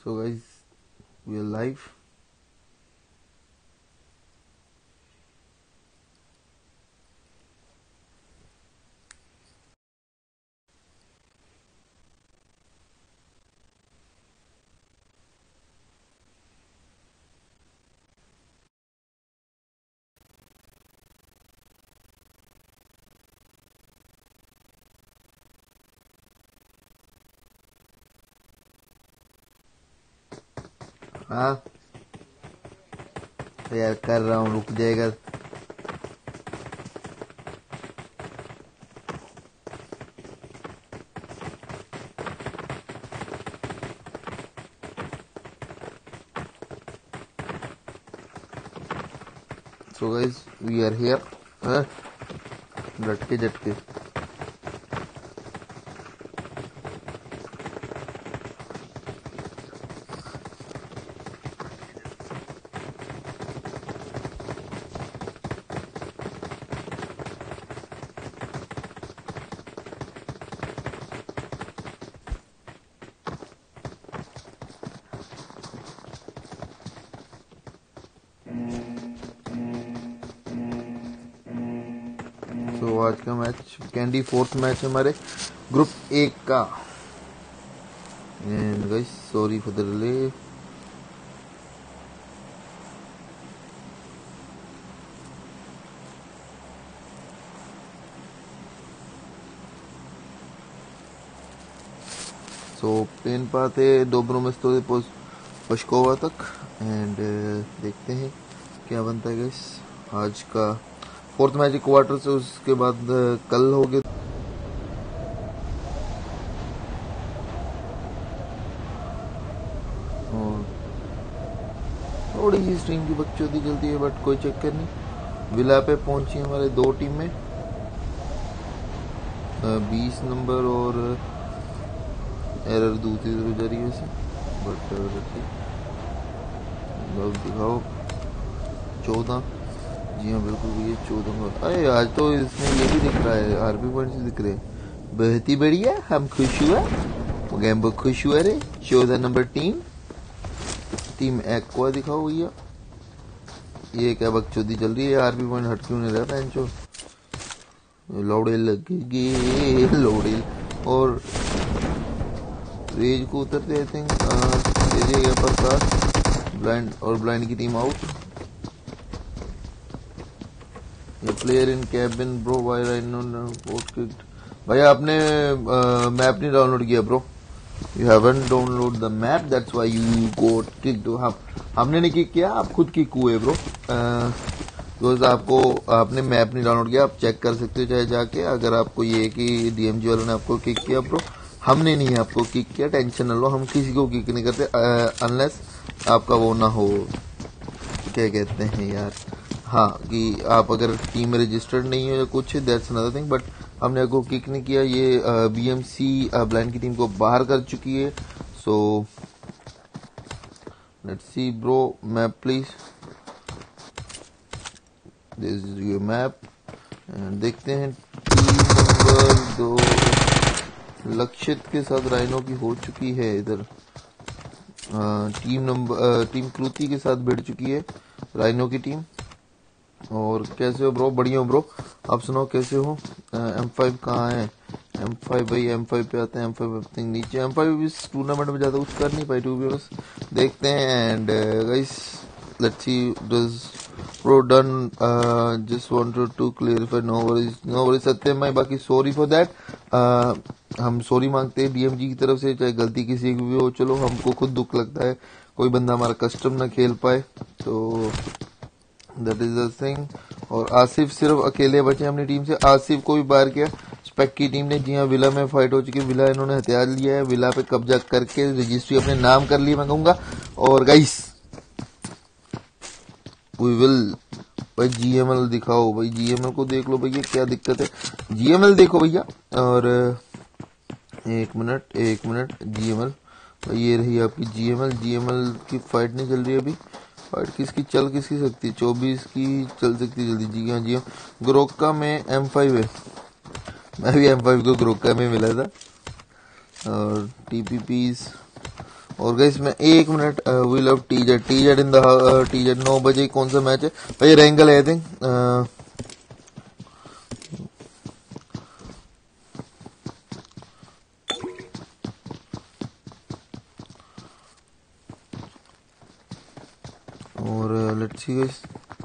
So guys, we are live. हाँ यार कर रहा हूँ, रुक जाएगा। So guys, we are here. हाँ, झटके झटके। तो आज का मैच कैंडी फोर्थ मैच है हमारे ग्रुप 1 का। And guys sorry for the delay. So plane पाते डोब्रोमेस्तो पशकोवा तक। एंड देखते हैं क्या बनता है गाइस। आज का फोर्थ मैच क्वार्टर से उसके बाद कल हो गया। थोड़ी सी स्ट्रीम की बकचोदी चलती है बट कोई चक्कर नहीं। विला पे पहुंची हमारे दो टीम में 20 नंबर और एरर दूसरी तरफ जा रही है वैसे बट दिखाओ 14। जी हाँ बिल्कुल भैया 14। अरे आज तो इसमें ये भी दिख रहा है, आरपी पॉइंट्स दिख रहे हैं। बहुत ही बढ़िया, हम खुश हुआ, गेम बहुत खुश हुआ रे। 14 नंबर टीम एक्वा दिखाओ भैया। ये क्या बकचोदी चल रही है, आरपी पॉइंट हट क्यों नहीं रहा पेंचो। लौड़े लगे लौड़े और रेज को उतरते आई थिंक पर ब्लाइंड और ब्लाइंड की टीम आउट। ये player in cabin bro why भैया आपने मैप नहीं डाउनलोड किया bro. You haven't download the map that's why you got kicked. हमने नहीं किक किया, आप खुद किक हुए ब्रो। बिकॉज आपको आपने मैप नहीं डाउनलोड किया। आप चेक कर सकते हो चाहे जाके, अगर आपको ये कि डीएमजी वालों ने आपको किक किया ब्रो। हमने नहीं आपको किक किया, टेंशन न लो, हम किसी को किक नहीं करते अनलेस आपका वो ना हो, क्या कहते हैं यार, हाँ कि आप अगर टीम में रजिस्टर्ड नहीं हो या कुछ, दैट्स अनदर थिंग। बट हमने आपको किक नहीं किया। ये बीएमसी ब्लाइंड की टीम को बाहर कर चुकी है। So let's see bro map please, this is your map. देखते हैं टीम नंबर 2 लक्षित के साथ राइनो की हो चुकी है। इधर टीम क्रूति के साथ भिड़ चुकी है राइनो की टीम। और कैसे हो ब्रो? बढ़िया हो ब्रो, आप सुनाओ कैसे हो? M5 कहाँ है? M5 भाई M5 पे आते हैं। M5 नीचे। M5 इस टूर्नामेंट में ज्यादा कुछ कर नहीं पाई टू बी ऑनेस्ट, देखते हैं। And guys let's see does bro done just wanted to clarify. No worries Satyam भाई, बाकी सॉरी फॉर दैट। हम सॉरी मांगते हैं डीएमजी की तरफ से, चाहे गलती किसी की भी हो। चलो हमको खुद दुख लगता है कोई बंदा हमारा कस्टम ना खेल पाए, तो दैट इज द थिंग। और आसिफ सिर्फ अकेले बचे अपनी टीम से। आसिफ को भी बाहर किया स्पेक की टीम ने। जी हाँ, विला में फाइट हो चुकी है। विला इन्होंने हथियार लिया है, विला पे कब्जा करके रजिस्ट्री अपने नाम कर ली मैं कहूंगा। और गाइस वी विल भाई जीएमएल दिखाओ भाई, जीएमएल को देख लो भैया, क्या दिक्कत है। जीएमएल देखो भैया। और एक मिनट जीएमएल, ये रही आपकी जीएमएल। जीएमएल की फाइट नहीं चल रही अभी। फाइट किसकी सकती है? 24 की चल सकती है जल्दी। जी हाँ ग्रोका में M5 है। मैं भी M5 को ग्रोका में मिला था। और टीपीपीज और गाइस मैं 1 minute, we love TZ in the TZ 9 बजे कौन सा मैच है भाई? रैंगल है आई थिंक। और लेट्स सी गाइस,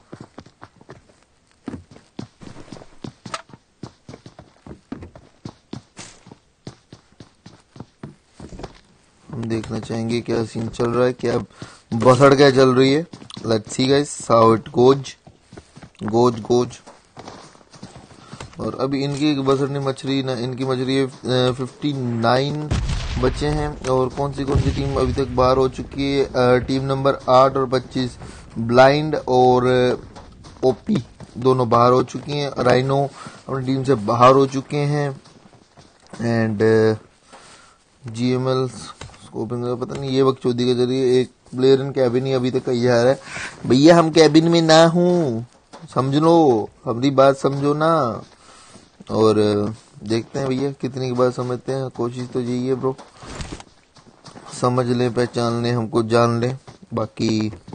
हम देखना चाहेंगे क्या सीन चल रहा है, क्या बसड़ क्या चल रही है। Let's see guys how it goes. और अभी इनकी बसड़नी मछली ना, इनकी मछली 59 बच्चे हैं। और कौन सी टीम अभी तक बाहर हो चुकी है? टीम नंबर 8 और 25 ब्लाइंड और ओपी दोनों बाहर हो चुकी हैं। राइनो अपनी टीम से बाहर हो चुके हैं। एंड जीएमएल स्कोपिंग पता नहीं ये वक्त चौधरी के जरिए एक प्लेयर इन कैबिन ही अभी तक कही जा रहा है भैया हम कैबिन में ना हूं, समझ लो हमारी बात समझो ना। और देखते हैं भैया कितनी की बात समझते हैं। कोशिश तो यही है ब्रो, समझ ले, पहचान ले, हमको जान ले। बाकी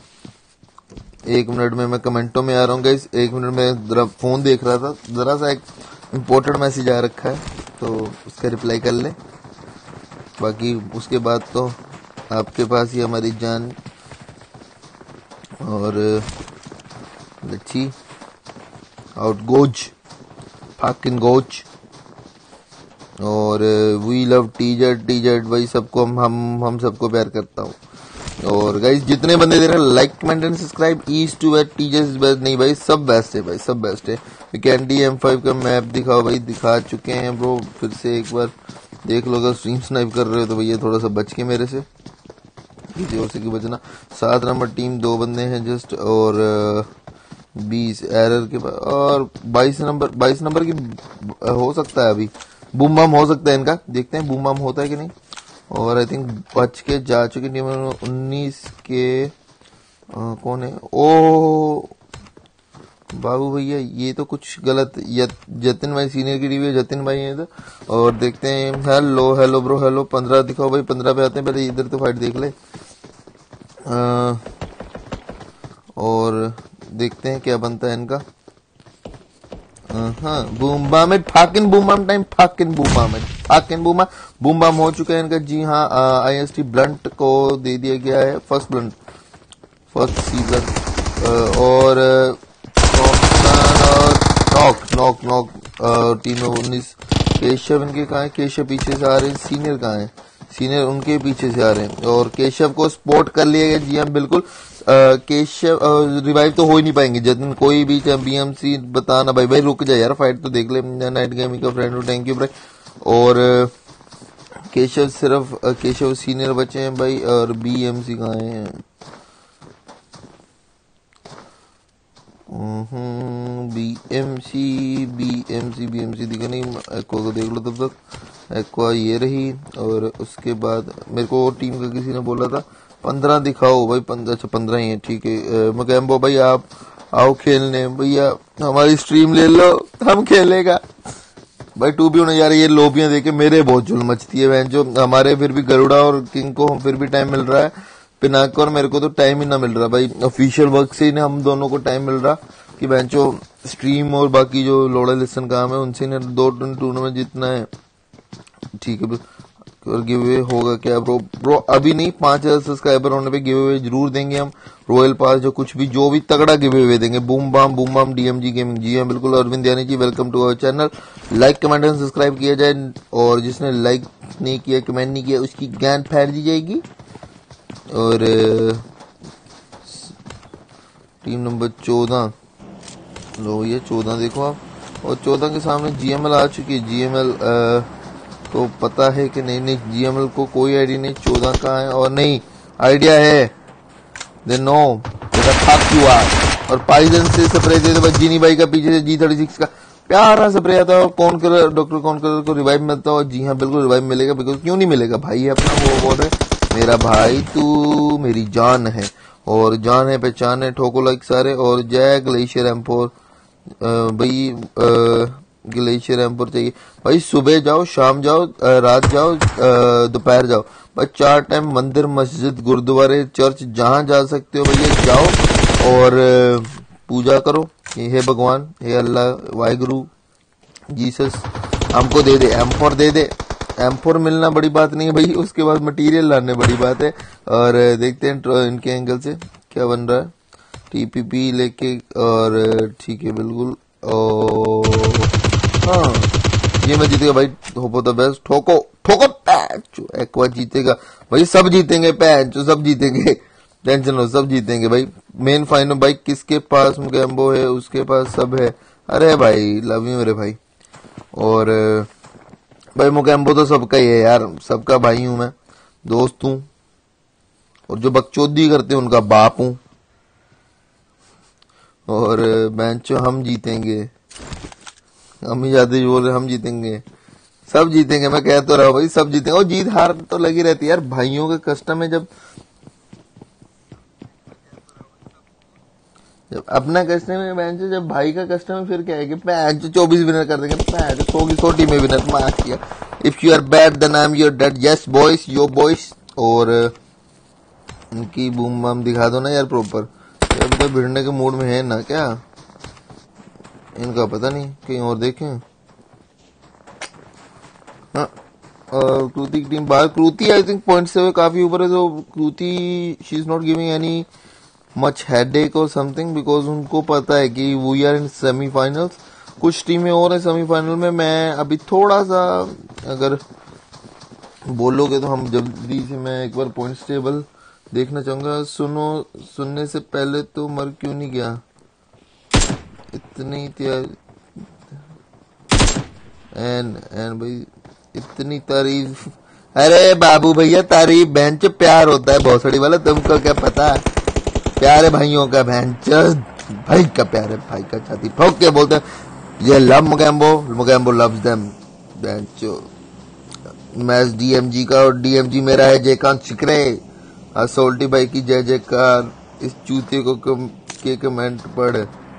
1 मिनट में मैं कमेंटों में आ रहा हूँ गाइस। 1 मिनट में जरा फोन देख रहा था, जरा सा एक इम्पोर्टेंट मैसेज आ रखा है तो उसका रिप्लाई कर ले। बाकी उसके बाद तो आपके पास ही हमारी जान। और let's see out goes fucking goes. और वी लव टीजेड भाई, सबको हम सबको प्यार करता हूँ। और गाइस जितने बंदे दे रहे हैं like comment and subscribe, east to west TZ's best नहीं भाई, सब बेस्ट है भाई, सब बेस्ट है। कैंडी M5 का मैप दिखाओ भाई, दिखा चुके हैं ब्रो, फिर से एक बार देख लो। अगर स्ट्रीम स्नाइप कर रहे हो तो भैया थोड़ा सा बच के मेरे से, किसी और से की बचना। 7 नंबर टीम 2 बंदे हैं जस्ट, और 20 एरर के बाद, और 22 नंबर की हो सकता है अभी बूम बम हो सकता है इनका, देखते हैं बूम बम होता है कि नहीं। और आई थिंक बच के जा चुके टीम 19 के कौन है? ओ बाबू भैया ये तो कुछ गलत, जतिन भाई सीनियर की टीवी है, जतिन भाई है इधर। और देखते हैं, हेलो ब्रो हेलो। 15 दिखाओ भाई, 15 पे आते हैं, पहले इधर तो फाइट देख ले। और देखते हैं क्या बनता है इनका। हाँ boom bam fucking boom bam time, fucking boom bam fucking boom bam हो चुका है इनका। जी हाँ, IST ब्लंट को दे दिया गया है फर्स्ट सीजन। और नॉक टीम में 19 केशव इनके कहाँ है? केशव पीछे से आ रहे हैं। सीनियर कहाँ है? सीनियर उनके पीछे से आ रहे हैं। और केशव को स्पॉट कर लिया गया। जी हाँ बिल्कुल, केशव रिवाइव तो हो ही नहीं पाएंगे जतिन, कोई भी BMC बताना भाई रुक जाए यार, फाइट तो देख ले। नाइट गेमिंग का फ्रेंड, थैंक यू भाई। और केशव सिर्फ केशव सीनियर बचे हैं भाई। और BMC कहाँ है? BMC दिखा नहीं। एक्वा को देख लो तब तक, एक्वा ये रही। और उसके बाद मेरे को टीम का किसी ने बोला था 15 दिखाओ भाई, 15 ही है, ठीक है। मकैम्बो भाई आप आओ खेलने, भैया हमारी स्ट्रीम ले लो, हम खेलेगा भाई। 2 भी होने जा रही है। लोबियां देके मेरे बहुत जुल्म मचती है जो हमारे, फिर भी गरुड़ा और किंग को फिर भी टाइम मिल रहा है, पिनाक और मेरे को तो टाइम ही ना मिल रहा भाई। ऑफिशियल वर्क से ही ना हम दोनों को टाइम मिल रहा कि बेंचो स्ट्रीम और बाकी जो लोड़ा लिसन काम है उनसे ने 2 टूर्नामेंट जीतना है, ठीक है। और गिव अवे होगा क्या ब्रो? अभी नहीं, 5000 सब्सक्राइबर होने पे गिव अवे जरूर देंगे हम। रॉयल पास जो कुछ भी, जो भी तगड़ा गिव अवे देंगे। Boom bam DMG gaming. जी हाँ बिल्कुल, अरविंद यानी जी welcome to our channel. Like comment and subscribe किया जाए, और जिसने लाइक नहीं किया कमेंट नहीं किया उसकी गांड फाड़ दी जाएगी। और टीम नंबर 14 लो, ये 14 देखो आप, और 14 के सामने GML आ चुकी है। GML तो पता है कि नहीं GML को कोई आइडिया नहीं 14 कहाँ है। और नहीं आइडिया है, दे नो थक यू आर। और पाइजन से स्प्रे दे दो, जीनी भाई का पीछे से G36 का प्यारा स्प्रे आता है। और कौन कर डॉक्टर कौन कर को रिवाइव मिलता है। जी हाँ बिल्कुल रिवाइव मिलेगा, बिकॉज क्यों नहीं मिलेगा भाई, अपना वो बोल रहे मेरा भाई तू मेरी जान है, और जान है पहचान है, ठोको लाइक सारे। और जय ग्लेशियर M4 भाई ग्लेशियर एम्पोर चाहिए भाई। सुबह जाओ, शाम जाओ, रात जाओ, दोपहर जाओ, बस 4 टाइम मंदिर, मस्जिद, गुरुद्वारे, चर्च, जहां जा सकते हो भैया जाओ और पूजा करो। हे भगवान, हे अल्लाह, वाहिगुरु, जीसस हमको दे दे एम्पोर, दे दे एम्पोर। मिलना बड़ी बात नहीं है भाई, उसके बाद मटेरियल लाने बड़ी बात है। और देखते हैं इनके एंगल से क्या बन रहा है। टीपीपी लेके और ठीक है बिल्कुल। और हाँ, ये मैं जीतेगा भाई, होप द बेस्ट। ठोको ठोको पैच, एक्वा जीतेगा भाई, सब जीतेंगे पैच, सब जीतेंगे, टेंशन लो, सब जीतेंगे भाई। मेन फाइनल भाई, किसके पास मुगैम्बो है, उसके पास सब है। अरे भाई लव यू मेरे भाई। और भाई मुगैम्बो तो सबका ही है यार, सबका भाई हूं मैं, दोस्त हूं, और जो बकचोदी करते हैं उनका बाप हूं। और बेंचो हम जीतेंगे, हम ही जाते बोल रहे हम जीतेंगे, सब जीतेंगे, मैं कह तो रहा हूं भाई, सब जीतेंगे। और जीत हार तो लगी रहती है यार, भाइयों का कस्टम है। जब अपना कस्टम है बेंच, जब भाई का कस्टम है फिर क्या है कि बेंच 24 विनर कर देंगे, बेंच 100 टीम में विनर मार किया। If you are bad then I am your dad, yes boys, yo boys. और उनकी बूम बम दिखा दो ना यार प्रॉपर, अब तो भिड़ने के मूड में है ना क्या, इनका पता नहीं, कहीं और देखें। हाँ, कृति की टीम बाहर। कृति आई थिंक पॉइंट से काफी ऊपर है, तो Kriti she is not giving any much headache और समथिंग, बिकॉज उनको पता है कि वी आर इन सेमीफाइनल्स। कुछ टीमें और हैं सेमीफाइनल में। मैं अभी थोड़ा सा अगर बोलोगे तो हम जल्दी से मैं एक बार पॉइंट्स टेबल देखना चाहूंगा। सुनने से पहले तो मर क्यों नहीं गया, इतनी एन भाई, इतनी तारीफ। अरे बाबू भैया, तारीफ बेंच प्यार होता है भोसड़ी वाला, तुमको क्या पता, प्यारे भाइयों का बेंच, भाई का प्यारे भाई का छाती ठोक के बोलते हैं ये love Mogambo, Mogambo loves them बेंच। मैच डीएमजी का, और डीएमजी मेरा है जयकांत शिकरे। सोल्टी भाई की जय जयकार। इस चूते को के कमेंट पढ़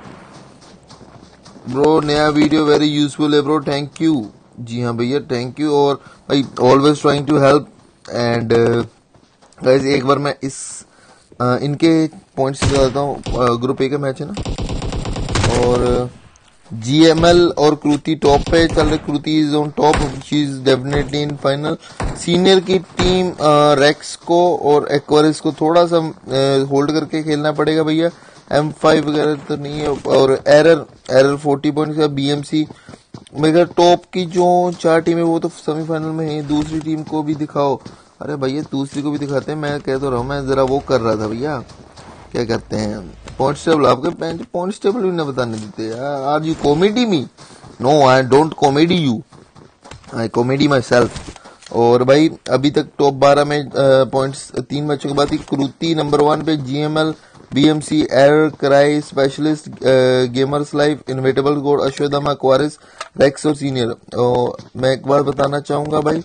ब्रो, नया वीडियो वेरी यूजफुल है ब्रो, थैंक यू। जी हाँ भैया, थैंक यू। और भाई always trying to help and guys, एक बार मैं इस इनके पॉइंट्स बताता हूँ। ग्रुप ए का मैच है ना, और जीएमएल और कृति टॉप पे चल रही। Kriti is on top, she is definitely in final. Senior की टीम रेक्स को और एक्वारिस को थोड़ा सा होल्ड करके खेलना पड़ेगा भैया। M5 वगैरह तो नहीं है। और एरर 40 पॉइंट का बीएमसी। मगर टॉप की जो 4 टीम है वो तो सेमीफाइनल में है। दूसरी टीम को भी दिखाओ। अरे भैया दूसरी को भी दिखाते हैं, मैं कह तो रहा हूँ, मैं जरा वो कर रहा था भैया, क्या कहते हैं, पॉइंट्स टेबल। आपके पॉइंट्स टेबल भी नहीं बताने देते यार। Are you comedy me? No, I don't comedy you, I comedy myself. और भाई अभी तक टॉप 12 में पॉइंट्स 3 मैचों के बाद ही कृति नंबर 1 पे, GML, BMC, error, cry, specialist, gamers life, inevitable god, Ashwatthama, Aquarius, Rex और सीनियर। मैं एक बार बताना चाहूंगा भाई,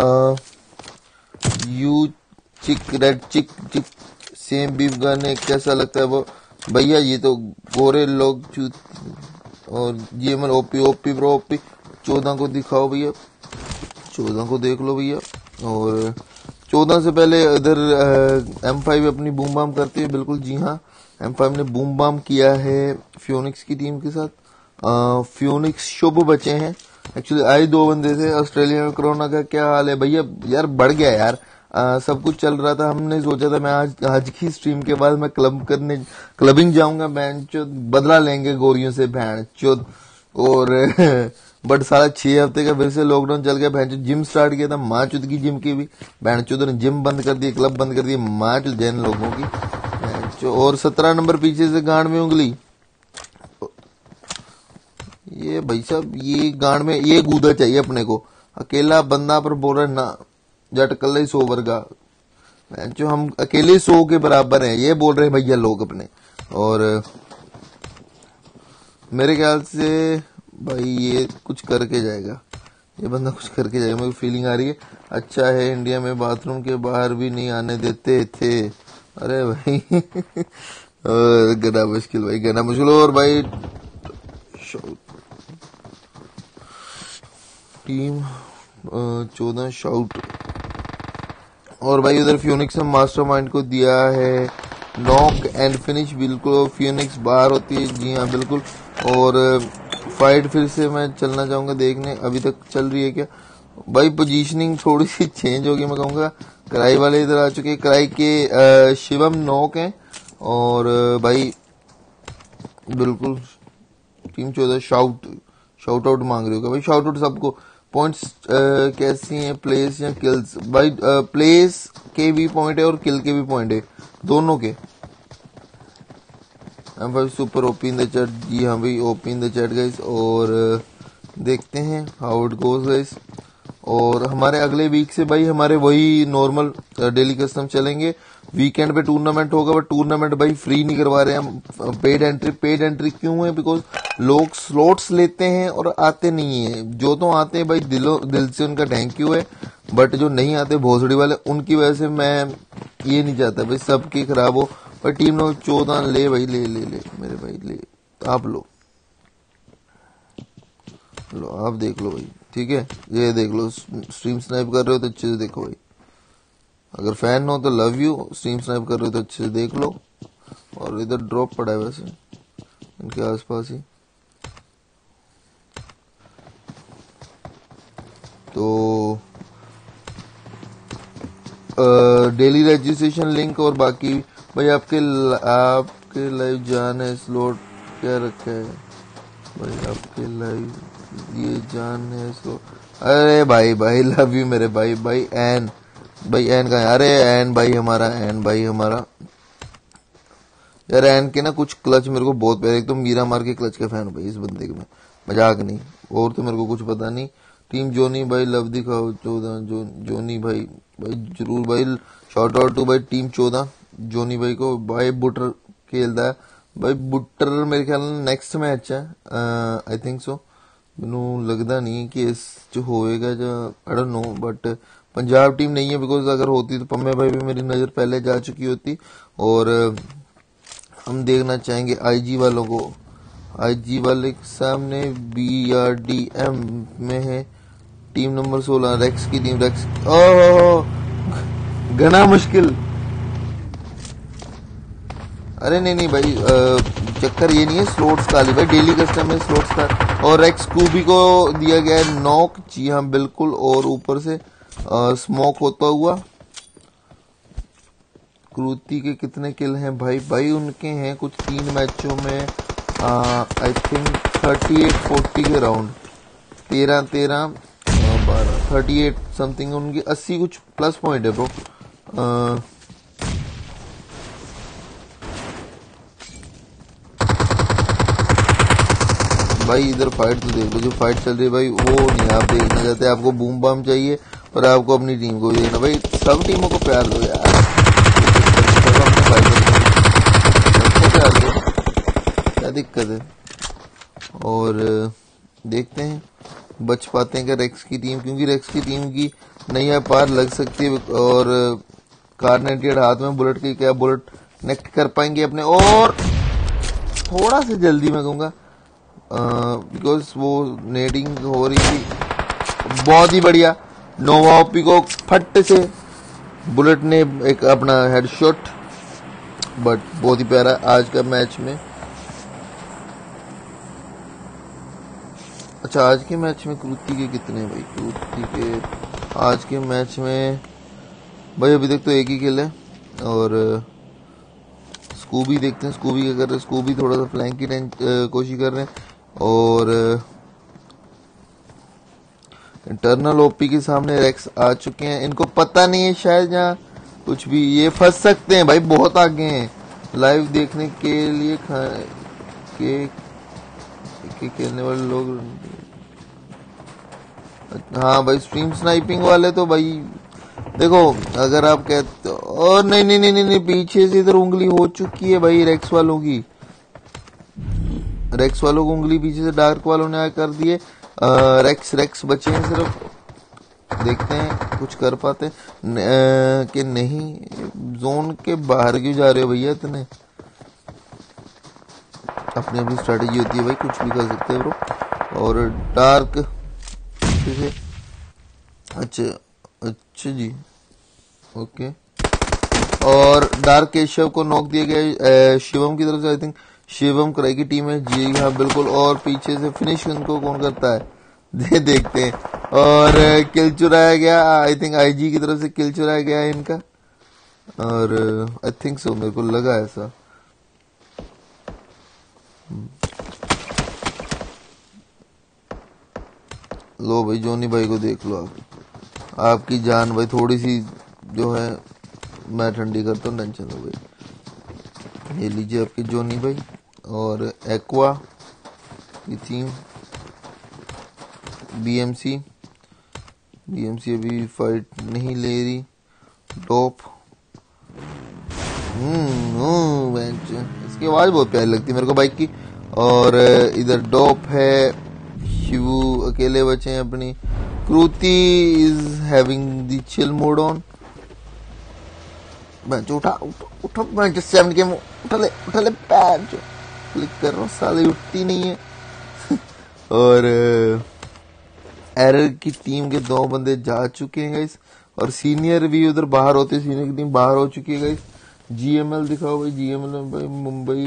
यू चिक, रेड चिक चिक, सेम बीफ गाने कैसा लगता है वो भैया? ये तो गोरे लोग चूत। और GML OP OP bro, OP 14 को दिखाओ भैया, 14 को देख लो भैया। और 14 से पहले इधर M5 अपनी बूम बाम करती है, बिल्कुल जी हाँ, M5 ने बूम बाम किया है फ्योनिक्स की टीम के साथ। फ्योनिक्स शुभ बचे हैं, एक्चुअली आए 2 बंदे थे। ऑस्ट्रेलिया में कोरोना का क्या हाल है भैया? यार बढ़ गया यार, सब कुछ चल रहा था। हमने सोचा था मैं आज की स्ट्रीम के बाद मैं क्लबिंग जाऊंगा, बहन चोद बदला लेंगे गोरियों से, बहन चोद। और बट साला 6 हफ्ते का फिर से लॉकडाउन चल गया, बहन चोद। जिम स्टार्ट किया था, माँ चुद की जिम की भी, बहन चोद ने जिम बंद कर दी, क्लब बंद कर दी, माँ चुद जैन लोगों की। और 17 नंबर पीछे से गांड में उंगली। ये भाई साहब, ये गांड में ये गूदा चाहिए अपने को। अकेला बंदा पर बोल रहे ना, जट कल ही 100 वर्गा, जो हम अकेले 100 के बराबर हैं, ये बोल रहे हैं भैया लोग अपने। और मेरे ख्याल से भाई ये कुछ करके जाएगा, ये बंदा कुछ करके जाएगा, मेरी फीलिंग आ रही है। अच्छा है इंडिया में बाथरूम के बाहर भी नहीं आने देते थे। अरे भाई गना मुश्किल भाई, गना मुश्किल। और भाई टीम 14 शाउट। और भाई उधर फ्यूनिक्स ने मास्टरमाइंड को दिया है नॉक एंड फिनिश। बिल्कुल फ्यूनिक्स बाहर होती है, जी हाँ बिल्कुल। और फाइट फिर से मैं चलना चाहूंगा देखने, अभी तक चल रही है क्या भाई। पोजीशनिंग थोड़ी सी चेंज होगी मैं कहूंगा। कराई वाले इधर आ चुके हैं, कराई के शिवम नॉक हैं। और भाई बिल्कुल टीम 14 शाउट आउट मांग रही होगा भाई। शाउट आउट सबको। पॉइंट्स कैसी हैं, प्लेस या किल्स? भाई प्लेस के भी पॉइंट है और किल के भी पॉइंट है, दोनों के। भाई super OP in the chat, जी हाँ भाई OP in the chat guys. और देखते हैं हाउ इट गोज गाइस। और हमारे अगले वीक से भाई हमारे वही नॉर्मल डेली कस्टम चलेंगे। वीकेंड पे टूर्नामेंट होगा, बट टूर्नामेंट भाई फ्री नहीं करवा रहे हम। पेड एंट्री क्यों है? बिकॉज लोग स्लॉट्स लेते हैं और आते नहीं है। जो तो आते हैं भाई दिल से उनका थैंक यू है, बट जो नहीं आते भोसड़ी वाले, उनकी वजह से मैं ये नहीं चाहता भाई सबकी खराब हो। पर टीम नो 14 ले भाई, ले मेरे भाई ले। आप लो आप देख लो भाई, ठीक है। ये देख लो, स्ट्रीम स्नाइप कर रहे हो तो अच्छे से देखो भाई। अगर फैन हो तो लव यू, स्ट्रीम स्नाइप कर रहे हो तो अच्छे से देख लो। और इधर ड्रॉप पड़ा है वैसे इनके आसपास ही। तो डेली रजिस्ट्रेशन लिंक और बाकी भाई आपके लाइव जान है। स्लॉट क्या रखा है भाई आपके लाइव? ये जान है स्लॉट। अरे भाई लव यू मेरे भाई। एन कहाँ है? अरे एन भाई हमारा यार एन के ना कुछ क्लच मेरे को बहुत प्यारे। एक तो मीरा मार के क्लच का फैन भाई इस बंदे के, मैं मजाक नहीं। और तो मेरे को कुछ पता नहीं। टीम जोनी भाई लव दिखाओ 14 जोनी भाई जरूर भाई। शॉर्ट आउट टू भाई टीम 14 जोनी भाई को। भाई बुटर खेलता है भाई। बुटर मेरे ख्याल नेक्स्ट मैच है आई थिंक सो। मैनू लगता नहीं कि इस जो होएगा जो I don't know, but Punjab team नहीं है। बिकॉज अगर होती तो पम्मे भाई भी मेरी नजर पहले जा चुकी होती। और हम देखना चाहेंगे आईजी वालों को। आईजी वाले के सामने BRDM में है टीम नंबर 16 रेक्स की टीम। रेक्स घना मुश्किल। अरे नहीं भाई चक्कर ये नहीं है स्लॉट्स का, भाई डेली कस्टम में स्लॉट्स का। और रेक्स कूबी को दिया गया है नॉक, जी हाँ बिल्कुल। और ऊपर से स्मोक होता हुआ। क्रूति के कितने किल हैं भाई उनके हैं कुछ 3 मैचों में आई थिंक 38-40 के राउंड। 13-13 12 38 समथिंग उनकी 80 कुछ प्लस पॉइंट है ब्रो। भाई इधर फाइट तो देख लो, जो फाइट चल रही है भाई वो नहीं आप देखना चाहते। आपको बूम बाम चाहिए और आपको अपनी टीम को भी देखना। भाई सब टीमों को प्यार दो यार, क्या दिक्कत है। और देखते हैं बच पाते हैं क्या रेक्स की टीम, क्योंकि रेक्स की टीम की नैया पार लग सकती है। और कार 98 हाथ में बुलेट की, क्या बुलेट कनेक्ट कर पाएंगे अपने? और थोड़ा सा जल्दी मैं कहूंगा बिकॉज वो नेडिंग हो रही थी। बहुत ही बढ़िया नोवा ओपी को फट से बुलेट ने एक अपना हेडशॉट, बट बहुत ही प्यारा आज का मैच में। अच्छा आज के मैच में क्रूति के कितने भाई? क्रूति के आज के मैच में भाई अभी तक तो एक ही किल है। और स्कूबी देखते हैं स्कूबी क्या कर रहे हैं। स्कूबी थोड़ा सा फ्लैंक की कोशिश कर रहे हैं। और इंटरनल ओपी के सामने रेक्स आ चुके हैं। इनको पता नहीं है शायद जहाँ कुछ भी, ये फंस सकते हैं भाई, बहुत आगे हैं। लाइव देखने के लिए खेलने वाले लोग, हाँ भाई स्ट्रीम स्नाइपिंग वाले तो भाई देखो अगर आप कहते हो। और नहीं पीछे से इधर उंगली हो चुकी है भाई रेक्स वालों की। रेक्स वालों को उंगली पीछे से डार्क वालों ने कर दिए। रेक्स बचे हैं सिर्फ। देखते हैं कुछ कर पाते कि नहीं। जोन के बाहर क्यों जा रहे हो भैया इतने? अपनी अपनी स्ट्रेटेजी होती है भाई, कुछ भी कर सकते हैं ब्रो। और डार्क पीछे से। अच्छा अच्छा जी, ओके। और डार्क केशव को नॉक दिया गया शिवम की तरफ से। आई थिंक शिवम कराई की टीम है जी हाँ बिल्कुल। और पीछे से फिनिश इनको कौन करता है देखते हैं। और किल चुराया गया, आई थिंक आईजी की तरफ से किल चुराया गया है इनका। और आई थिंक सो, मेरे को लगा ऐसा। लो भाई जोनी भाई को देख लो आप, आपकी जान भाई थोड़ी सी जो है मैं ठंडी करता हूँ, टेंशन हो गई। ये लीजिए आपकी जोनी भाई। और एक्वा की टीम, बीएमसी अभी फाइट नहीं ले रही। टॉप इसकी आवाज बहुत प्यारी लगती है मेरे को बाइक की। और इधर डॉप है, शिवू अकेले बचे हैं अपनी। Kriti is having the chill mode on. उठा मैं 7 के उठा ले पैर जो क्लिक कर रहा हूँ, साले उठती नहीं है। और एरर की टीम के 2 बंदे जा चुके हैं गाइस। और सीनियर भी उधर बाहर होते, सीनियर की टीम बाहर हो चुकी है गाइस। जीएमएल दिखाओ भाई, जीएमएल में भाई मुंबई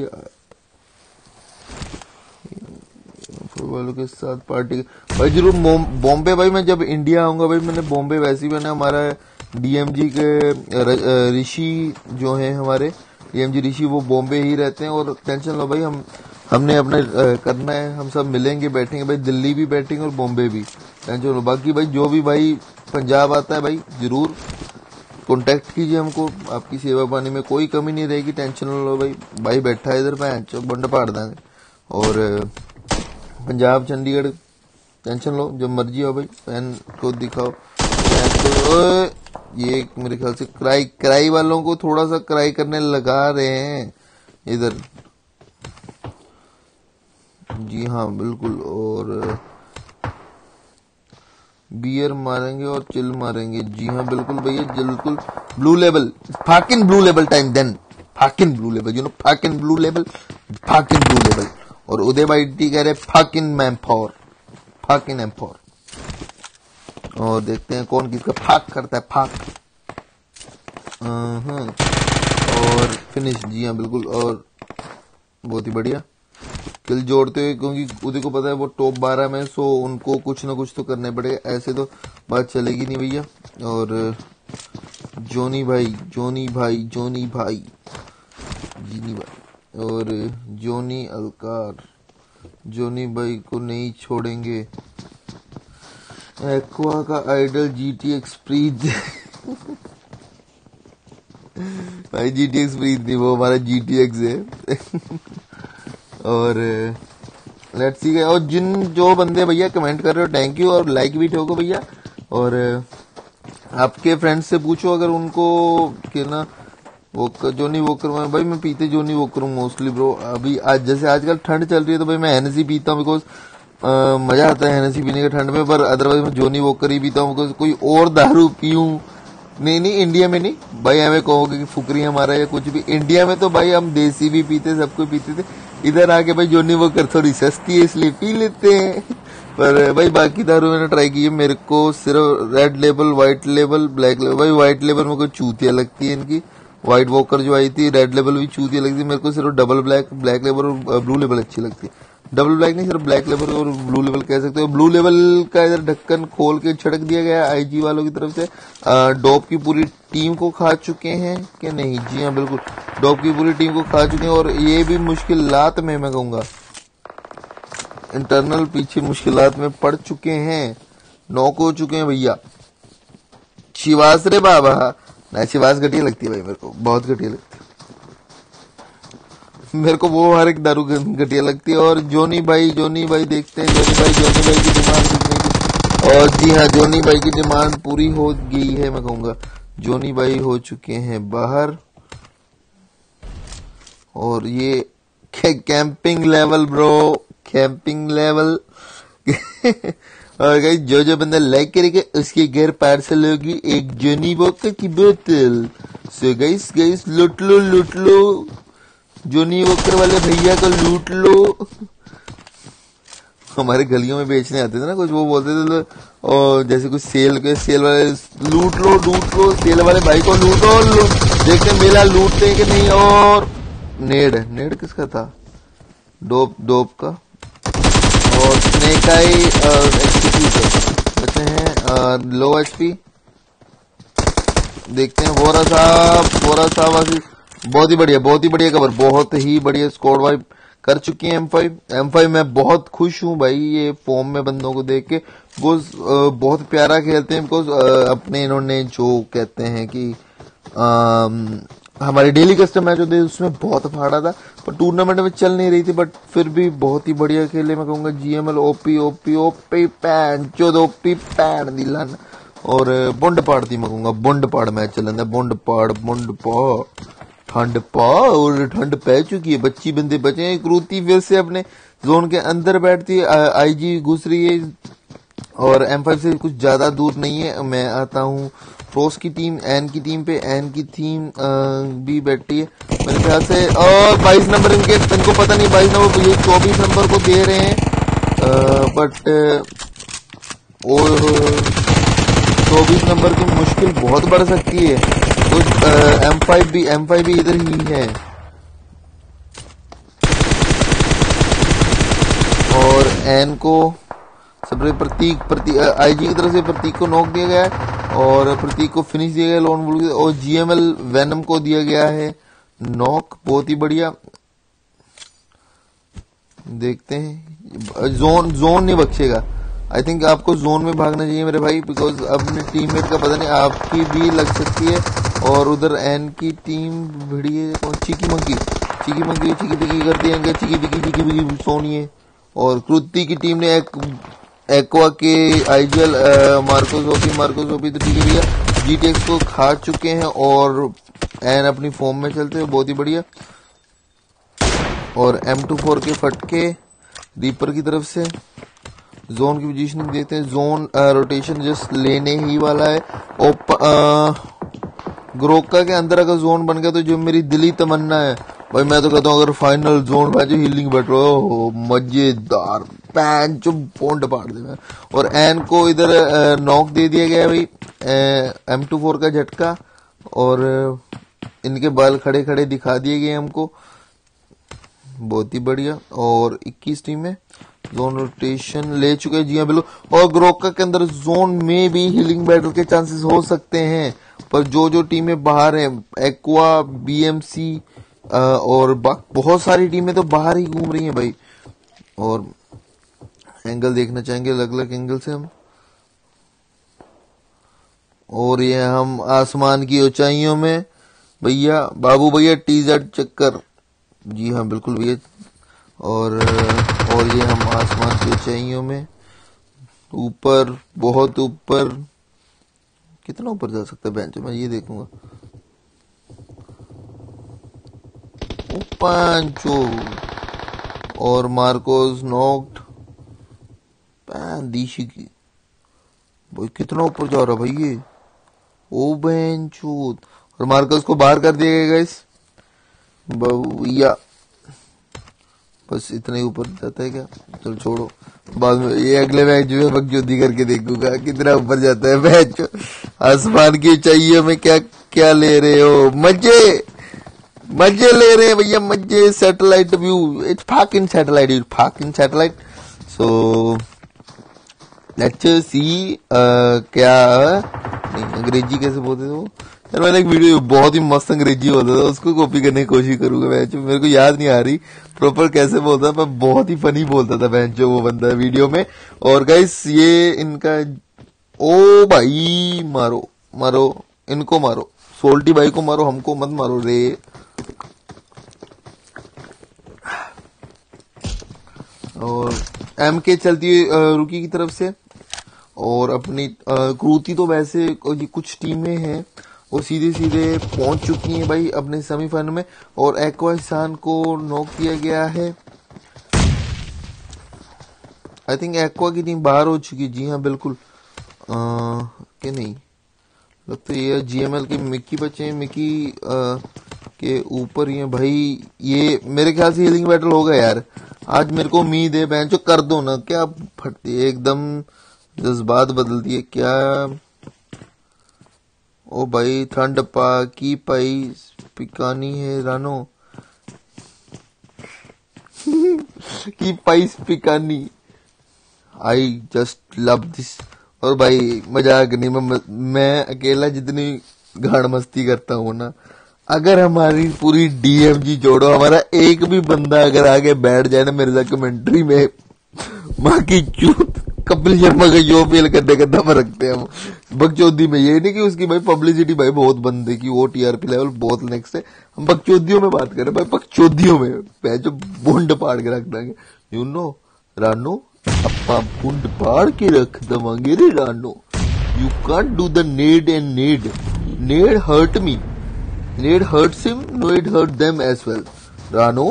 वालों के साथ पार्टी भाई जरूर। बॉम्बे भाई मैं जब इंडिया आऊंगा भाई, मैंने बॉम्बे वैसे ही मैंने हमारा डीएमजी के ऋषि जो है हमारे डीएमजी ऋषि, वो बॉम्बे ही रहते हैं। और टेंशन लो भाई, हमने अपने करना है, हम सब मिलेंगे बैठेंगे भाई, दिल्ली भी बैठेंगे और बॉम्बे भी, टेंशन लो। बाकी भाई जो भी भाई पंजाब आता है भाई जरूर कांटेक्ट कीजिए हमको, आपकी सेवा पानी में कोई कमी नहीं रहेगी, टेंशन लो भाई। भाई बैठा है इधर बंड पाड़ देंगे। और पंजाब चंडीगढ़ टेंशन लो, जब मर्जी हो भाई। फैन को दिखाओ तो ये मेरे ख्याल से क्राई वालों को थोड़ा सा क्राई करने लगा रहे हैं इधर। जी हाँ बिल्कुल। और बियर मारेंगे और चिल मारेंगे, जी हाँ बिल्कुल भैया बिल्कुल। Blue level, fucking blue level time then, fucking blue level, you know fucking blue level, fucking blue level. और उदय भाई टी कह रहे फाकिंग मैमफॉर, फाकिंग एम4। और देखते हैं कौन किसका फाक करता है, फाक। और फिनिश, जी हाँ बिल्कुल। और बहुत ही बढ़िया किल जोड़ते हुए, क्योंकि उदय को पता है वो टॉप 12 में, सो उनको कुछ ना कुछ तो करना पड़ेगा, ऐसे तो बात चलेगी नहीं भैया। और जोनी भाई और जोनी अलकार, जोनी भाई को नहीं छोड़ेंगे। एक्वा का आइडल जीटीएक्स प्रीत भाई जीटीएक्स प्रीत नहीं, वो हमारा जीटीएक्स है। और लेट्स सी। और जो बंदे भैया कमेंट कर रहे हो थैंक यू, और लाइक भी ठोको भैया। और आपके फ्रेंड्स से पूछो अगर उनको कि ना वोकर, जोनी वोकर में भाई मैं पीते जोनी वोकर हूँ मोस्टली ब्रो। अभी आज जैसे आजकल ठंड चल रही है तो भाई मैं एनएससी पीता हूँ, बिकॉज मजा आता है एनएससी पीने के ठंड में। पर अदरवाइज मैं जोनी वोकर ही पीता हूँ, बिकॉज कोई और दारू पीऊं नहीं, इंडिया में नहीं भाई, हमें कहोगे कि फुकरी हमारा या कुछ भी। इंडिया में तो भाई हम देसी भी पीते, सबको पीते थे। इधर आके भाई जोनी वोकर थोड़ी सस्ती है इसलिए पी लेते हैं। पर भाई बाकी दारू मैंने ट्राई की है, मेरे को सिर्फ red label, white label, black label. भाई व्हाइट लेबल मेरे को चूतिया लगती है इनकी। व्हाइट वॉकर जो आई थी, रेड लेबल भी चूतिया लगती है मेरे को। सिर्फ डबल ब्लैक लेबल और ब्लू लेबल अच्छी लगती है। डबल ब्लैक नहीं, सिर्फ ब्लैक लेबल और ब्लू लेवल कह सकते हो। ब्लू लेवल का इधर ढक्कन खोल के छिड़क दिया गया आईजी वालों की तरफ से। डॉप की पूरी टीम को खा चुके हैं कि नहीं, जी हाँ बिल्कुल, डॉप की पूरी टीम को खा चुके हैं। और ये भी मुश्किलात में, मैं कहूंगा इंटरनल पीछे मुश्किलात में पड़ चुके हैं, नॉक हो चुके हैं भैया। शिवास रे बाबा, ना शिवास घटिया लगती है भाई, मेरे को बहुत घटिया लगती है। मेरे को वो हर एक दारू घटिया लगती है। और जोनी भाई देखते हैं जोनी भाई की डिमांड कितनी थी। और जी हाँ, जोनी भाई की डिमांड पूरी हो गई है, मैं कहूंगा जोनी भाई हो चुके हैं बाहर। और ये camping level bro, camping level. और गाइस जो बंदा लाइक करेगा उसके घर पार्सल होगी एक जोनी वॉकर की बोतल। सो गाइस लूट लो जोनी वॉकर वाले भैया को लूट लो। हमारे गलियों में बेचने आते थे ना कुछ, वो बोलते थे और जैसे कुछ सेल वाले लूट लो सेल वाले भाई को लूटो, देखते मेला लूटते कि नहीं। और नेड किसका था? डोप का। और स्नेक आई एक्सक्यूटर बचे हैं लो एचपी। देखते हैं वोरा साहब बहुत ही बढ़िया कवर, बहुत ही बढ़िया स्क्वाड वाइप कर चुकी है M5। मैं बहुत खुश हूं भाई ये फॉर्म में बंदों को देख के, बिकॉज बहुत प्यारा खेलते हैं। बिकॉज अपने इन्होंने जो कहते हैं कि हमारे डेली कस्टम मैच होते उसमें बहुत फाड़ा था, पर टूर्नामेंट में चल नहीं रही थी, बट फिर भी बहुत ही बढ़िया खेले। मैं कहूंगा GML ओपी पैन दिलन और बुंड पाड़ थी। मैं कहूंगा बुंड पाड़ मैच चलन है, बुंड पाड़ ठंड और ठंड पै चुकी है। बच्ची बंदे बचे हैं। क्रूती फिर से अपने जोन के अंदर बैठती है, IG घुस रही है और M5 से कुछ ज्यादा दूर नहीं है। मैं आता हूँ रोस की टीम, एन की टीम पे। एन की टीम भी बैठी है मेरे ख्याल से। और 22 नंबर इनको पता नहीं 22 नंबर, ये 24 नंबर को दे रहे हैं, बट और 24 नंबर की मुश्किल बहुत बढ़ सकती है। तो M5 भी इधर ही है। और एन को सबसे प्रतीक IG की तरफ से प्रतीक को नॉक दिया गया है और प्रतीक को फिनिश दिया गया लोन बुल। और GML वेनम को दिया गया है नॉक, बहुत ही बढ़िया। देखते हैं जोन नहीं बख्शेगा। आई थिंक आपको जोन में भागना चाहिए मेरे भाई, बिकॉज अपने टीममेट का पता नहीं आपकी भी लग सकती है। और उधर एन की टीम भिड़ी है चिकी मंकी करती है, चिकी बिकी सोनिए। और कृति की टीम ने एक्वा के IGL मार्कोस तो ठीक है भैया, GTX को खा चुके हैं और एन अपनी फॉर्म में चलते हैं, बहुत ही बढ़िया। और M24 के फटके रीपर की तरफ से। जोन की पोजीशनिंग देखते हैं। जोन रोटेशन जस्ट लेने ही वाला है। ग्रोका के अंदर अगर जोन बन गया तो जो मेरी दिली तमन्ना है भाई, मैं तो कहता हूँ अगर फाइनल जोन में जो हीलिंग बैठ रहा हो मजेदार पैन जो पोंड पाड़ दे। और एन को इधर नॉक दे दिया गया भाई, M24 का झटका। और इनके बाल खड़े खड़े दिखा दिए गए हमको, बहुत ही बढ़िया। और 21 टीम में जोन रोटेशन ले चुके हैं, जी हाँ बिल्कुल। और ग्रोका के अंदर जोन में भी हीलिंग बैटल के चांसेस हो सकते हैं, पर जो टीमें बाहर हैं, एक्वा, BMC और बहुत सारी टीमें तो बाहर ही घूम रही हैं भाई। और एंगल देखना चाहेंगे अलग अलग एंगल से हम। और ये हम आसमान की ऊंचाइयों में भैया, बाबू भैया TZ चक्कर, जी हाँ बिल्कुल भैया। और ये हम आसमान की ऊंचाइयों में ऊपर, बहुत ऊपर, कितना ऊपर जा सकता है बेंच, मैं ये देखूंगा। पांचो और मार्कोस नॉक्ड दीशी की भाई, कितना ऊपर जा रहा भाई ये, ओ बेंचूत। और मार्कोस को बाहर कर दिया गया गाइस भैया, बस इतना ही ऊपर जाता है क्या? चलो छोड़ो, बाद में ये अगले मैच में बकचोदी करके देखूंगा कितना ऊपर जाता है मैच। आसमान की ऊंचाइयों में क्या क्या ले रहे हो, मजे ले रहे हैं भैया, मजे। Satellite view, it's fucking satellite. So let's see क्या नहीं, अंग्रेजी कैसे बोलते थे वो यार, मैंने एक वीडियो बहुत ही मस्त अंग्रेजी बोलता था, उसको कॉपी करने की कोशिश करूंगा मैं, मेरे को याद नहीं आ रही प्रॉपर कैसे बोलता, पर बहुत ही फनी बोलता था मैं जो वो बंदा वीडियो में। और गाइस ये इनका, ओ भाई मारो इनको, मारो सोल्टी भाई को मारो, हमको मत मारो रे। और MK चलती है रुकी की तरफ से। और अपनी क्रूती तो वैसे कुछ टीमें हैं वो सीधे पहुंच चुकी हैं भाई अपने सेमीफाइनल में। और एक्वा हिसान को नॉक किया गया है। आई थिंक एक्वा की टीम बाहर हो चुकी है, जी हाँ बिल्कुल। कि नहीं लगता ये GML के मिक्की बचे हैं, मिक्की के ऊपर ही है भाई। ये मेरे ख्याल से हीलिंग बैटल होगा यार, आज मेरे को उम्मीद है। बहन जो कर दो ना, क्या फटती है एकदम, जज्बात बदल दिए क्या। ओ भाई ठंड पा की पाई पिकानी है रानो की पाई पिकानी। I just love this. और भाई मजाक नहीं, मैं अकेला जितनी गाड़ मस्ती करता हूँ ना, अगर हमारी पूरी डीएमजी जोड़ो, हमारा एक भी बंदा अगर आगे बैठ जाए ना मेरे साथ कमेंट्री में, माँ की चूत, कपिल शर्मा का जो फेल करने का दम रखते हैं हम बकचोदी में। ये नहीं कि उसकी भाई पब्लिसिटी भाई बहुत बंदे की, वो टीआरपी लेवल बहुत नेक्स्ट है। हम बकचोदियों में बात करें भाई, बकचोदियों में मैं जो बूंद पाड़ के रख देंगे, यू नो रानो, अपा बूंद पाड़ के रख देंगे रे रानो। You can't do the ned and ned hurt me, ned hurts him, ned hurt them as well रानो।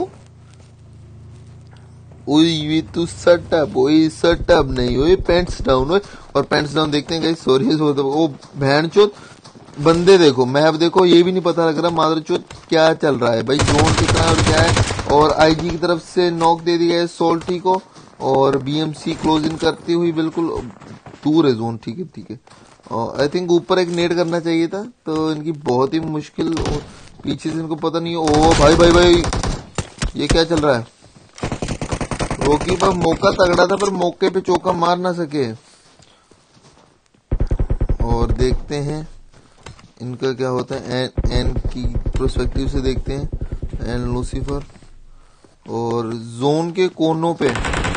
ओए तू सट अप, ओए सट अप नहीं, ओए पैंट्स डाउन। ओए और पैंट्स डाउन देखते हैं गाइस, सॉरी वो बहन चोत बंदे देखो, मैप देखो, ये भी नहीं पता लग रहा मादर चोत क्या चल रहा है भाई, जोन कितना है और क्या है। और आईजी की तरफ से नॉक दे दिया है सोल्टी को, और बीएमसी क्लोज इन करती हुई बिल्कुल दूर है जोन। ठीक है ठीक है, आई थिंक ऊपर एक नेट करना चाहिए था, तो इनकी बहुत ही मुश्किल, पीछे से इनको पता नहीं है। ओ भाई भाई भाई ये क्या चल रहा है। रोकी पर मौका तगड़ा था, पर मौके पे चौका मार ना सके। और देखते हैं इनका क्या होता है। एन की प्रोस्पेक्टिव से देखते हैं, एन लूसीफर। और जोन के कोनों पे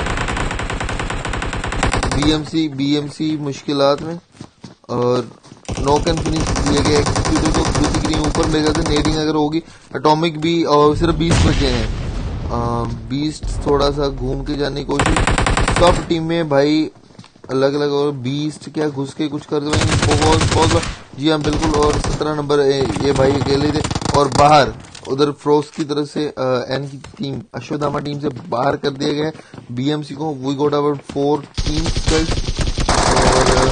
बीएमसी मुश्किलात में, और नॉक एंड फिनिश दिए गए एक्सिक्यूटिव को। दूसरी ग्रीन ऊपर मेरे ख्याल से नेडिंग अगर होगी, एटॉमिक भी, और सिर्फ 20 बचे हैं। बीस्ट थोड़ा सा घूम के जाने की कोशिश, सब टीमें भाई अलग अलग। और बीस्ट क्या घुस के कुछ कर दो बहुत। जी हाँ बिल्कुल। और 17 नंबर ये भाई अकेले थे, और बाहर उधर फ्रोस्ट की तरफ से एन की टीम, अश्वत्थामा टीम से बाहर कर दिया गया बीएमसी को। We got about 4 teams. और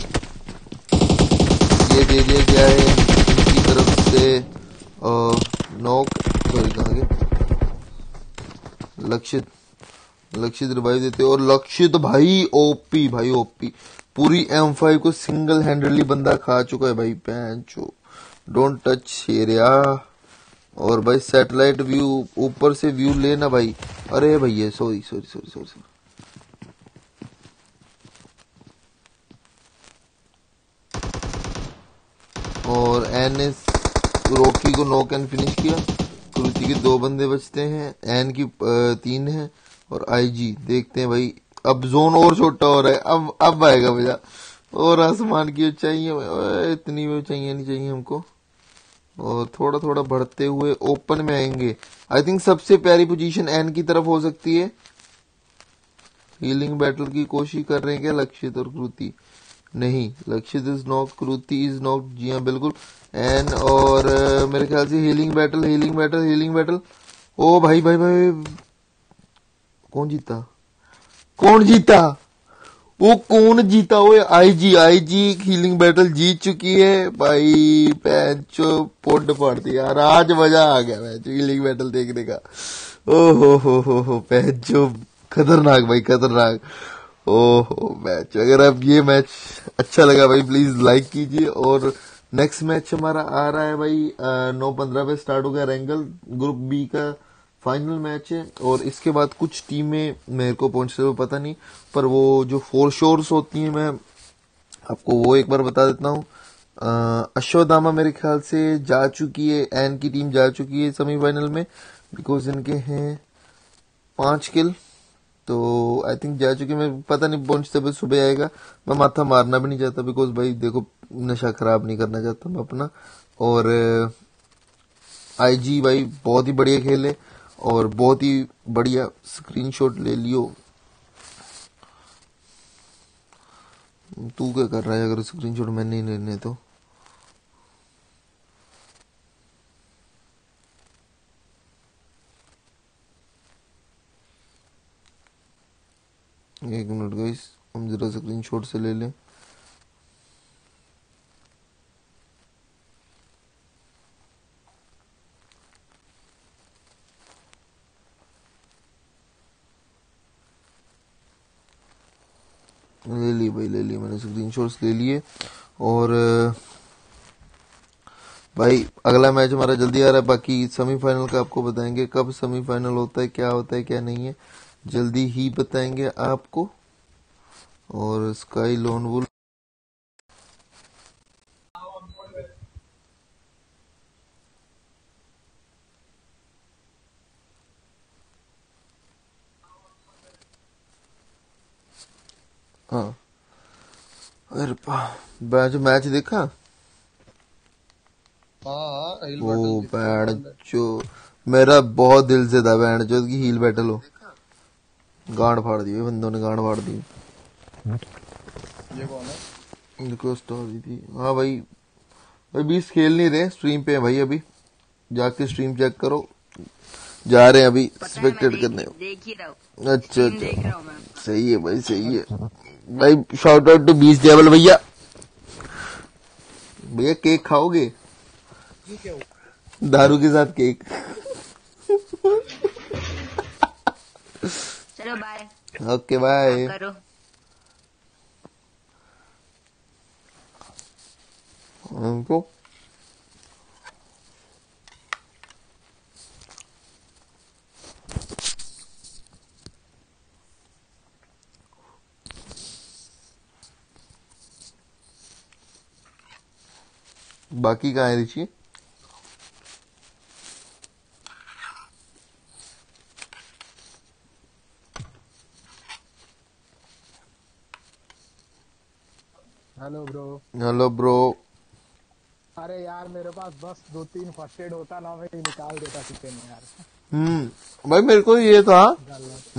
ये दे दिया गया है इनकी तरफ से नॉक, सॉरी कहाँ गया, लक्षित रिवाइव देते। और लक्षित भाई ओपी, भाई ओपी, पूरी M5 को सिंगल हैंडली बंदा खा चुका है भाई। पैंचो डोंट टच एरिया। और भाई सैटेलाइट व्यू, ऊपर से व्यू लेना भाई। अरे भैया सॉरी सॉरी सॉरी सॉरी। और एनएस रॉकी को नॉक एंड फिनिश किया। कृति के 2 बंदे बचते हैं, एन की 3 है, और आईजी देखते हैं भाई। अब जोन और छोटा हो रहा है, अब आएगा मजा। और आसमान की ऊंचाइयां, इतनी ऊंचाइयां नहीं चाहिए हमको। और थोड़ा थोड़ा बढ़ते हुए ओपन में आएंगे। आई थिंक सबसे प्यारी पोजीशन एन की तरफ हो सकती है। हीलिंग बैटल की कोशिश कर रहे हैं क्या लक्षित और कृति? नहीं, Lakshit is knock, Kriti is knock. जी हाँ बिल्कुल। एन और मेरे ख्याल से हीलिंग बैटल। ओ भाई भाई भाई, कौन जीता? वो कौन जीता? वो आईजी हीलिंग बैटल जीत चुकी है भाई। पैंचो पोड फाड़ दिया यार, आज मजा आ गया मैच हीलिंग बैटल देखने का। ओ हो पैंचो खतरनाक भाई, खतरनाक। ओहो मैच, अगर आप ये मैच अच्छा लगा भाई प्लीज लाइक कीजिए। और नेक्स्ट मैच हमारा आ रहा है भाई 9:15 पे स्टार्ट हो गया रैंगल, ग्रुप बी का फाइनल मैच है। और इसके बाद कुछ टीमें मेरे को पहुंचते हुए पता नहीं, पर वो जो 4 शोर्स होती हैं मैं आपको वो एक बार बता देता हूँ। अश्वत्थामा मेरे ख्याल से जा चुकी है, एन की टीम जा चुकी है सेमीफाइनल में, बिकॉज इनके हैं 5 किल, तो आई थिंक जा चुके। मैं पता नहीं पहुंचते हुए सुबह आएगा। मैं माथा मारना भी नहीं चाहता, बिकॉज भाई देखो नशा खराब नहीं करना चाहता मैं अपना। और आईजी भाई बहुत ही बढ़िया खेले, और बहुत ही बढ़िया स्क्रीनशॉट ले लियो। तू क्या कर रहा है अगर स्क्रीनशॉट मैंने नहीं लेने तो? एक मिनट गाइस, हम जरा स्क्रीनशॉट से ले लें। ले ली भाई, ले ली मैंने, स्क्रीनशॉट्स ले लिए। और भाई अगला मैच हमारा जल्दी आ रहा है, बाकी सेमीफाइनल का आपको बताएंगे कब सेमीफाइनल होता है, क्या होता है क्या नहीं है, जल्दी ही बताएंगे आपको। और स्काई लोन वुल हाँ, अरे मैच मैच देखा। हाँ हिल ओ बैटल कितना बैंड पसंद है। जो मेरा बहुत दिल से था बैंड जो की हील बैटल हो, गांड फाड़ दी बंदों ने, गांड फाड़ दी। ये कौन है? रिक्वेस्ट आ रही थी। हाँ भाई, भाई 20 खेल नहीं रहे, स्ट्रीम पे है भाई, अभी जाके स्ट्रीम चेक करो, जा रहे हैं अभी स्पेक्टेट करने। देख ही रहा हूँ, अच्छा स्ट्रीम देख अच्छा, रहा हूँ मैं। सही है भाई, सही है भाई। शाउट आउट टू 20 डेवल भैया। भैया केक खाओगे? ये क्या हुआ? दारू के साथ केक। चलो बाय, ओके बाय। करो। उनको बाकी कहाँ है Rishi? Hello bro. Hello bro. अरे यार मेरे पास बस 2-3 फर्स्ट एड होता ना, मैं निकाल देता किसी में यार। भाई मेरे को ये था, गलत।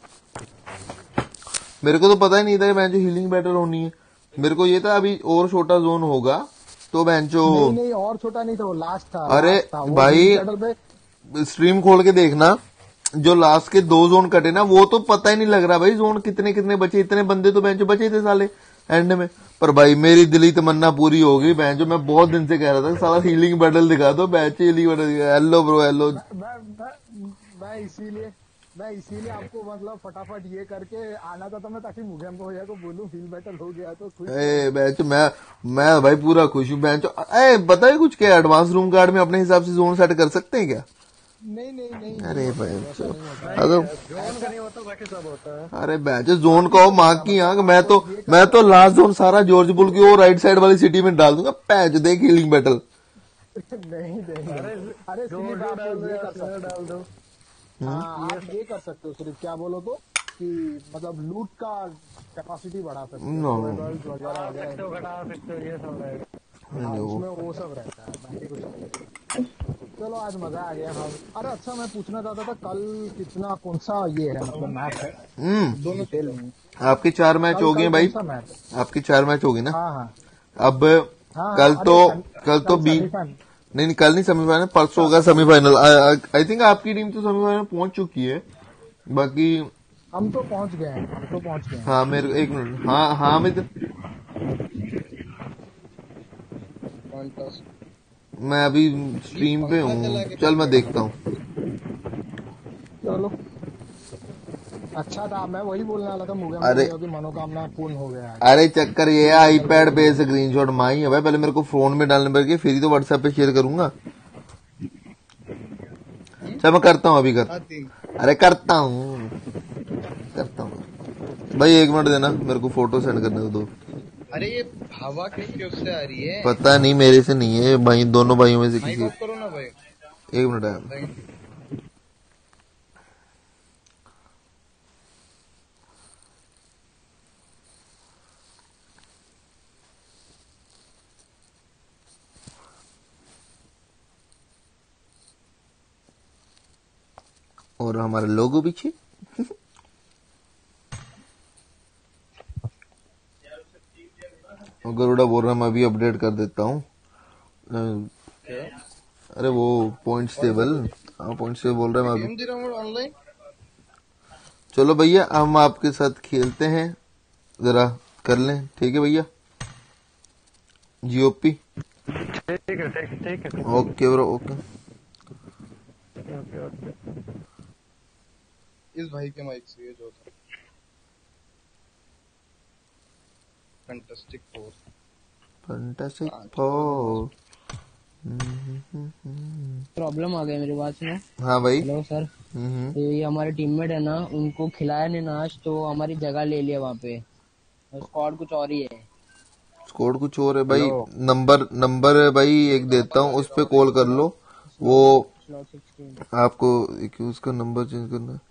मेरे को तो पता ही नहीं था कि बेंचो हीलिंग बैटल होनी है। मेरे को ये था अभी और छोटा जोन होगा तो बेंचो। नहीं नहीं, और छोटा नहीं था वो, लास्ट था। अरे लास्ट था वो भाई, बैटल पे। स्ट्रीम खोल के देखना, जो लास्ट के 2 जोन कटे ना, वो तो पता ही नहीं लग रहा भाई जोन कितने कितने बचे, इतने बंदे तो बेंचो बचे थे साले एंड में। पर भाई मेरी दिली तमन्ना पूरी हो गई बेंचो, मैं बहुत दिन से कह रहा था साला हीलिंग बैटल दिखा दो, बेंचो healing battle. Hello bro, hello. मैं इसीलिए आपको मतलब फटाफट ये करके आना था, तो मैं ताकि मुगेम को भैया को बोलूं फील बैटल हो गया तो खुश। बेंच मैं भाई पूरा खुश हूँ बेंच। पता है कुछ क्या एडवांस रूम कार्ड में अपने हिसाब से जोन सेट कर सकते हैं क्या? नहीं नहीं नहीं, अरे भाई ऐसा नहीं होता है। अगर जोन का नहीं होता, बाकी सब होता है। अरे बेंच जोन का हो माँ की आंख, मैं तो लास्ट जोन सारा जॉर्ज बुल की वो राइट साइड वाली सिटी में डाल दूंगा, पैच देख हीलिंग बैटल। नहीं नहीं, अरे जोन सिर्फ जो आप डाल दो ये या कर स्नो सकते डाल दो। हो। हाँ, आप ये कर सकते हो सिर्फ, क्या बोलो तो कि मतलब लूट का कैपेसिटी बढ़ा सकते हो, नो Weapons वगैरह बढ़ा वगैरह। सकते हो, घटा सकते हो, ये सब रहेगा। हाँ, उसमें वो सब रहता है, बाकी कुछ नहीं। चलो आज मजा आ गया हम। अरे अच्छा, मैं पूछना चाहता था कल कितना कौन सा ये है मतलब मैच है? दोनों डिटेल नहीं। आपके 4 मैच कल हो गए कल भाई, कौन सा मैच है? आपके 4 मैच हो गए ना। हाँ हाँ अब हाँ कल हाँ, तो अरे कल तो कल बी सेमीफाइनल। नहीं, कल नहीं सेमीफाइनल, परसों होगा सेमीफाइनल। आई थिंक आपकी टीम तो सेमीफाइनल पहुंच चुकी है, बाकी हम तो पहुंच गए हैं, हम तो पहुंच गए हैं। हाँ मेरे एक मिनट, हाँ हाँ मैं अभी स्ट्रीम पे पंखा चला हूँ, के चल चल मैं बैठा देखता हूँ। चलो अच्छा था, मैं वही बोलने वाला था मुगेम अरे की मनोकामना पूर्ण हो गया है। अरे चक्कर ये है आईपैड पे स्क्रीनशॉट माही है भाई, पहले मेरे को फोन में डालने पड़ेगी, फिर ही तो व्हाट्सएप पे शेयर करूंगा। चल मैं करता हूँ, अभी कर, अरे करता हूँ भाई, 1 मिनट देना मेरे को, फोटो सेंड करने दो। अरे ये हवा किसके उससे आ रही है? पता नहीं, मेरे से नहीं है भाई, दोनों भाइयों में से माइक किसी। ऑफ करो ना भाई। 1 मिनट है। और हमारे लोगो पीछे गरुड़ा बोल रहा है, मैं अभी अपडेट कर देता हूँ। अरे वो पॉइंट्स टेबल, हाँ पॉइंट्स टेबल बोल रहा है मैं अभी। ऑनलाइन चलो भैया हम आपके साथ खेलते हैं, जरा कर लें, ठीक है भैया? जीओपी ठीक है, ठीक है। Okay bro, okay. इस भाई के माइक से ये जो था। फैंटास्टिक 4। फैंटास्टिक 4। प्रॉब्लम आ गई मेरी बात सुनो। हाँ भाई। हेलो सर, ये हमारे टीममेट है ना, उनको खिलाया नहीं ना आज, तो हमारी जगह ले लिया वहाँ पे। स्क्वाड कुछ और ही है। कोड कुछ और है भाई। हेलो। नंबर है भाई, एक देता हूँ, उस पे कॉल कर लो। वो स्लॉट 16 आपको एक उसका नंबर चेंज करना है।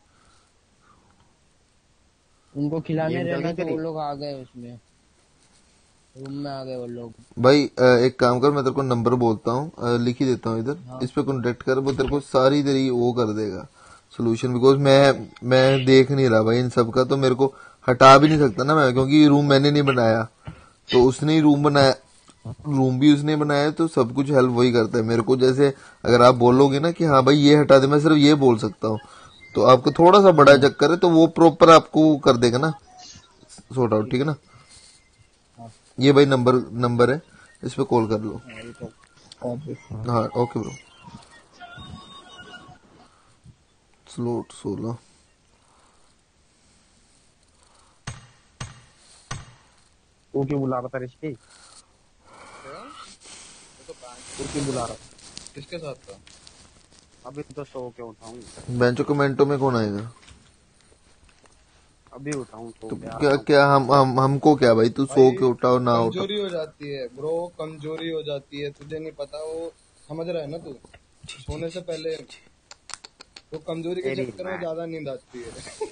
उनको खिलाने गेम चल रहना, गई तो वो तेरी? लोग आ गए उसमें, रूम में आ गए वो लोग। भाई एक काम कर, मैं तेरे को नंबर बोलता हूँ, लिख ही देता हूँ इधर। हाँ इस पे कॉन्टेक्ट कर, वो तेरे को सारी तेरी वो कर देगा सोल्यूशन। बिकॉज मैं देख नहीं रहा भाई इन सब का, तो मेरे को हटा भी नहीं सकता ना मैं, क्योंकि रूम मैंने नहीं बनाया, तो उसने ही रूम बनाया। रूम भी उसने बनाया है, तो सब कुछ हेल्प वही करता है मेरे को। जैसे अगर आप बोलोगे ना कि हाँ भाई ये हटा दे, मैं सिर्फ ये बोल सकता हूँ, तो आपको थोड़ा सा बड़ा चक्कर है, तो वो प्रॉपर आपको कर देगा ना, सॉर्ट आउट। ठीक है ना? हाँ ये भाई नंबर है, इस पे कॉल कर लो। हाँ, ये तो कॉपी। हाँ ओके ब्रो। स्लॉट 16। तू क्यों बुला रहा था ऋषि? क्या? वो तो बैंक तू क्यों बुला रहा किसके साथ था? था? अभी तो सो के उठाऊं। बेंचो कमेंटो में कौन आएगा? अभी उठाऊं सो तो के आ क्या रहा हूँ। क्या हमको क्या भाई, तू सो भाई के उठाओ ना उठाओ। कमजोरी हो जाती है ब्रो, कमजोरी हो जाती है, तुझे नहीं पता वो। समझ रहा है ना तू? सोने से पहले वो कमजोरी के तेरी चक्कर में मैं ज्यादा नींद आती है।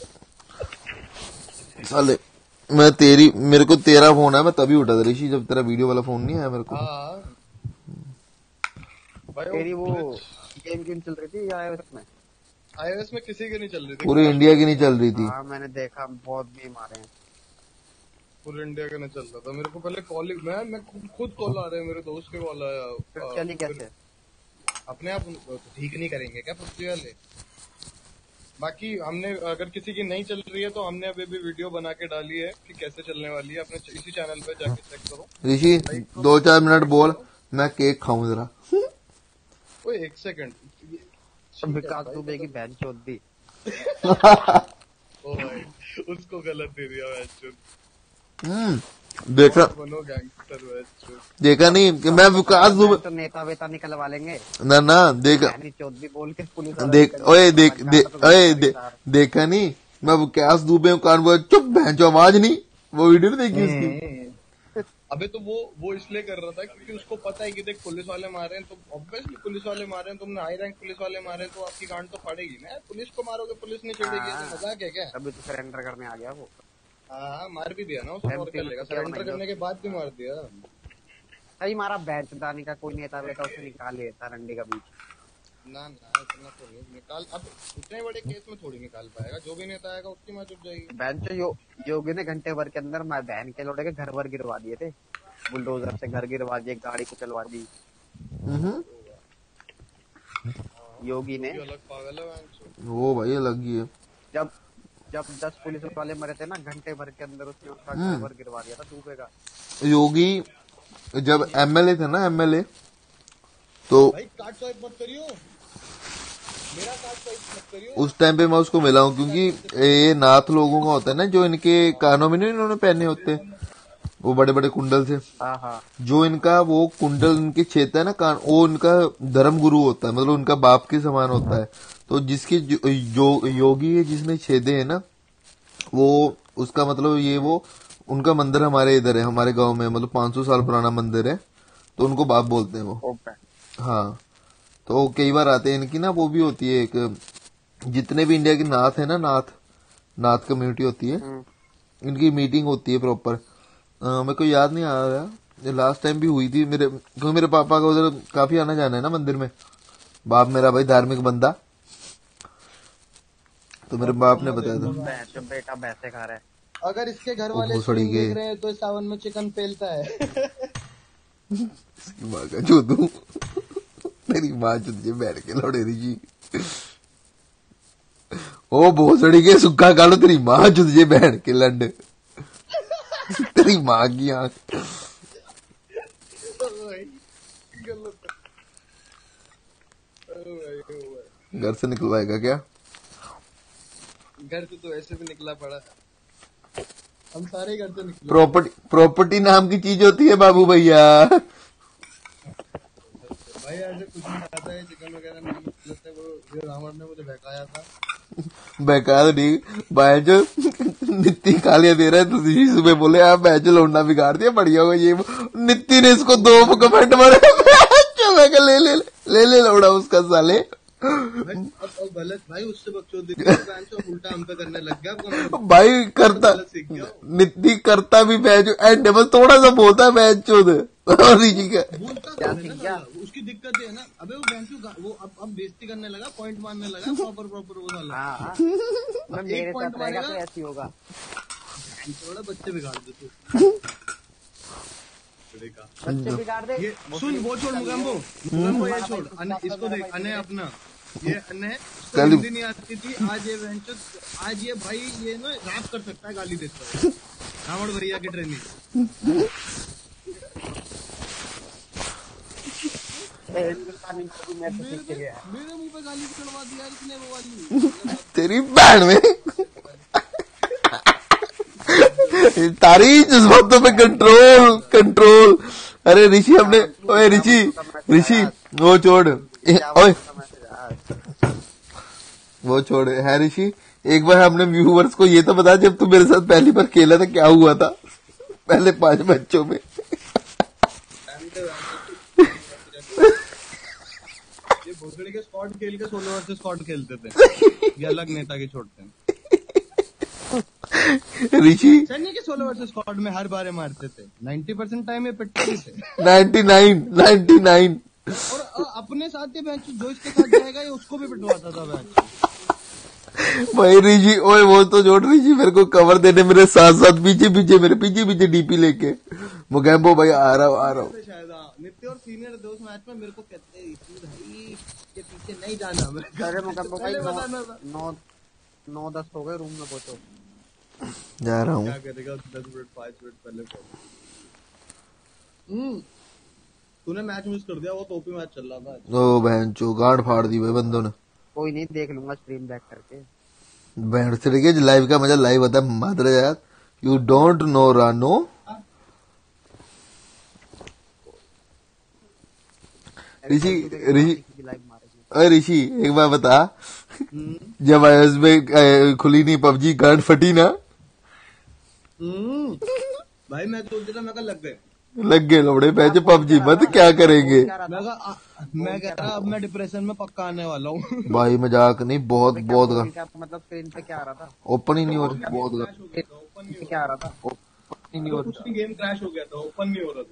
साले मेरे को तेरा फोन है, मैं तभी उठा था ऋषि, जब तेरा वीडियो वाला फोन नहीं आया मेरे को। हाँ भाई वो तेरी वो ग्लिच गेम चल रही थी या iOS में? iOS में किसी की नहीं चल रही थी, पूरे क्रैश हो इंडिया रही की थी नहीं बहुत। चल रही थी। हाँ मैंने देखा, बहुत गेम आ रहे हैं। पूरे इंडिया का नहीं चल रहा था। मेरे को पहले कॉल, मैं खुद कॉल आ रहे हैं, मेरे दोस्त के कॉल आया। फिर चली फिर कैसे? अपने आप ठीक नहीं करेंगे क्या पबजी वाले? बाकी हमने, अगर किसी की नहीं चल रही है तो हमने अभी भी वीडियो बना के डाली है कि कैसे चलने वाली है, अपने इसी चैनल पे जाके चेक करो। ऋषि लाइक करो, 2-4 मिनट सब्सक्राइब बोल, करो। मैं केक खाऊं जरा। ओए एक सेकंड, अब ठीक है विकास भाई दुबे की मतलब। बहन चोद दी। ओ भाई, उसको गलत दे दिया मैच। देखा मत बनो गैंगस्टर मैच। देखा नहीं कि मैं विकास दुबे। तो नेता वेता निकलवा लेंगे। ना ना देखा। बहनी चोद भी बोल के पुलिस वाला देख निकल ओए जाएगा, देख लंका देख तो गोली ओए मारी दे, सार। देखा नहीं मैं विकास दुबे हूँ, कान बोल चुप, बहन जो आवाज नहीं। वो वीडियो नहीं देखी उसकी? अबे तो वो इसलिए कर रहा था क्योंकि उसको पता है कि देख पुलिस वाले मारे हैं, तो ऑब्वियसली पुलिस वाले मारे हैं, तुमने हाई रैंक पुलिस वाले मारे हैं, तो आपकी गांड तो फाड़ेगी ना। पुलिस को मारोगे पुलिस नहीं छेड़ेगी, ऐसे हाँ मजाक है क्या? तभी तो सरेंडर करने आ गया वो। हाँ मार भी दिया ना उसने, और एमपी कर में लेगा, तो क्या सरेंडर बनाएंगे करने के उसको? बाद भी मार दिया। सही मारा बैच दानी का, कोई नेता वेता उसे निकाल लेता रंडी का बीच। ना ना इतना तो नहीं निकाल, अब इतने बड़े केस में थोड़ी निकाल पाएगा। जो भी नेता आएगा उसकी मार उठ जाएगी। बेंच योगी ने घंटे भर के अंदर मैं बहन के लौटे के घर भर गिरवा दिए थे। बुलडोजर से घर गिरवा दिए, गाड़ी को चलवा दी योगी जो ने। भी अलग पागल है वहाँ। वो भाई अलग ही है। जब जब 10 पुलिस वाले मरे थे ना, घंटे भर के अंदर उसने उसका घर भर गिरवा दिया था डूबे का। योगी जब एमएलए थे ना, एमएलए, तो भाई कार्ड स्वाइप मत करियो, मेरा कार्ड स्वाइप मत करियो। उस टाइम पे मैं उसको मिला हूँ, क्योंकि ये नाथ लोगों का होता है ना, जो इनके कानों में नहीं इन्होंने पहने होते वो बड़े बड़े कुंडल से, हाँ हाँ जो इनका वो कुंडल इनके छेदता है ना कान, वो उनका धर्म गुरु होता है, मतलब उनका बाप के समान होता है। तो जिसके जो योगी है जिसने छेदे है ना, वो उसका मतलब ये वो उनका मंदिर हमारे इधर है, हमारे गांव में, मतलब 500 साल पुराना मंदिर है, तो उनको बाप बोलते हैं वो। ओपन। हाँ, तो कई बार आते हैं। इनकी ना वो भी होती है एक, जितने भी इंडिया के नाथ है ना, नाथ कम्युनिटी होती है, इनकी मीटिंग होती है प्रॉपर। मेरे को याद नहीं आ रहा, लास्ट टाइम भी हुई थी मेरे, क्योंकि मेरे पापा का उधर काफी आना जाना है ना मंदिर में। बाप मेरा भाई धार्मिक बंदा, तो मेरे बाप ने बताया था। बेटा भैंसे खा रहा है। अगर इसके घर ओ वाले भोसड़ी स्ट्रीम के देख रहे हैं तो सावन में चिकन पेलता है। इसकी माँ का जो तू तेरी माँ तुझे बैठ के लौड़े रही जी। ओ भोसड़ी के सुखा कालो, तेरी माँ तुझे बैठ के लंड तेरी माँ की आंख। गलत है। घर से निकलवाएगा क्या? घर से तो ऐसे भी निकला पड़ा। हम सारे घर से निकले। प्रॉपर्टी नाम की चीज होती है बाबू भैया। भाई ऐसे कुछ नहीं आता है, चिकन वगैरह नहीं लेते। वो ये रावण ने मुझे बहकाया था। बेकार नहीं भाई, जो नित्ती गालियां दे रहा है तो ऋषि सुबह बोले आप बैच लौंडा बिगाड़ दिया, बढ़िया होगा ये वो। नित्ती ने इसको 2 कमेंट मारे। मैं कहा ले लौड़ा उसका साले। भाई अब गलत भाई उससे बकचोदी उल्टा हम पे करने लग गया। भाई करता सीख गया नित्ती करता भी बैच एंड बस थोड़ा सा बोलता है बैच चोद। और ऋषि का बोलता है ना, उसकी दिक्कत है ना। अबे वो बैंचो वो अब बेइज्जती करने लगा, पॉइंट मारने लगा प्रॉपर वो साला। मेरे साथ रहेगा तो ऐसी होगा। थोड़ा बच्चे बिगाड़ दे तू। बच्चे बिगाड़ दे। ये सुन, वो छोड़ मुगम्बो ये छोड़। इसको देख, अने अपना ये अने कल हिंदी नहीं आती थी। आज ये बैंचो, आज ये भाई ये ना रैप कर सकता है, गाली देता है। रावण भैया की ट्रेनिंग। मैं तो सीख के गया। मेरे मुंह पे गाली चढ़वा दिया इसने वो वाली। तेरी बहन में तारी जज्बातों पे कंट्रोल। अरे ऋषि हमने, ओए ऋषि वो छोड़, ओए वो छोड़ है ऋषि। एक बार हमने व्यूवर्स को ये तो बता, जब तू मेरे साथ पहली बार खेला था क्या हुआ था पहले 5 मैचों में? ये भोसड़ी के स्क्वाड खेल के सोलो वर्सेस स्क्वाड खेलते थे। ये अलग नेता के छोड़ते हैं। ऋषि सैन्य के सोलो वर्सेस स्क्वाड में हर बारे मारते थे। 90% टाइम ये पिटते ही थे। 99 और अपने साथ ही बेंच जो इसके साथ जाएगा ये उसको भी पिटवाता था बेंच। भाई ऋषि, ओए वो तो जोड़ ऋषि मेरे को कवर देने मेरे साथ मेरे पीछे डीपी लेके। मुगैम्बो भाई आ रहा हूँ। शायद नित्य और सीनियर दोस्त मैच में मेरे को कहते हैं भाई के पीछे नहीं जाना। अरे मुगम्बो भाई 9-10 हो गए, रूम में पहुंचो। जा रहा हूँ। क्या करेगा 10 मिनट 5 मिनट पहले तूने मैच मिस कर दिया। वो टोपी मैच चल रहा था। ओ बहन चो, गांड फाड़ दी भाई बंदों ने। कोई नहीं, देख लूंगा स्ट्रीम बैक करके। बहन से देखिए लाइव का मजा लाइव होता है। मादर यार, यू डोंट नो रानो। ऋषि अरे ऋषि एक बार बता, जब iOS में खुली नहीं पबजी, गांड फटी ना? भाई मैं सोच रहा, मैं लग गए लोड़े पैसे पबजी मत, क्या करेंगे? मैं कह रहा अब मैं डिप्रेशन में पक्का आने वाला हूँ। भाई मजाक नहीं, बहुत मतलब स्क्रीन पे क्या आ रहा था? ओपन ही नहीं हो रहा। बहुत क्या आ रहा था? ओपन ही नहीं हो रहा। गेम क्रैश हो गया था, ओपन नहीं हो रहा था।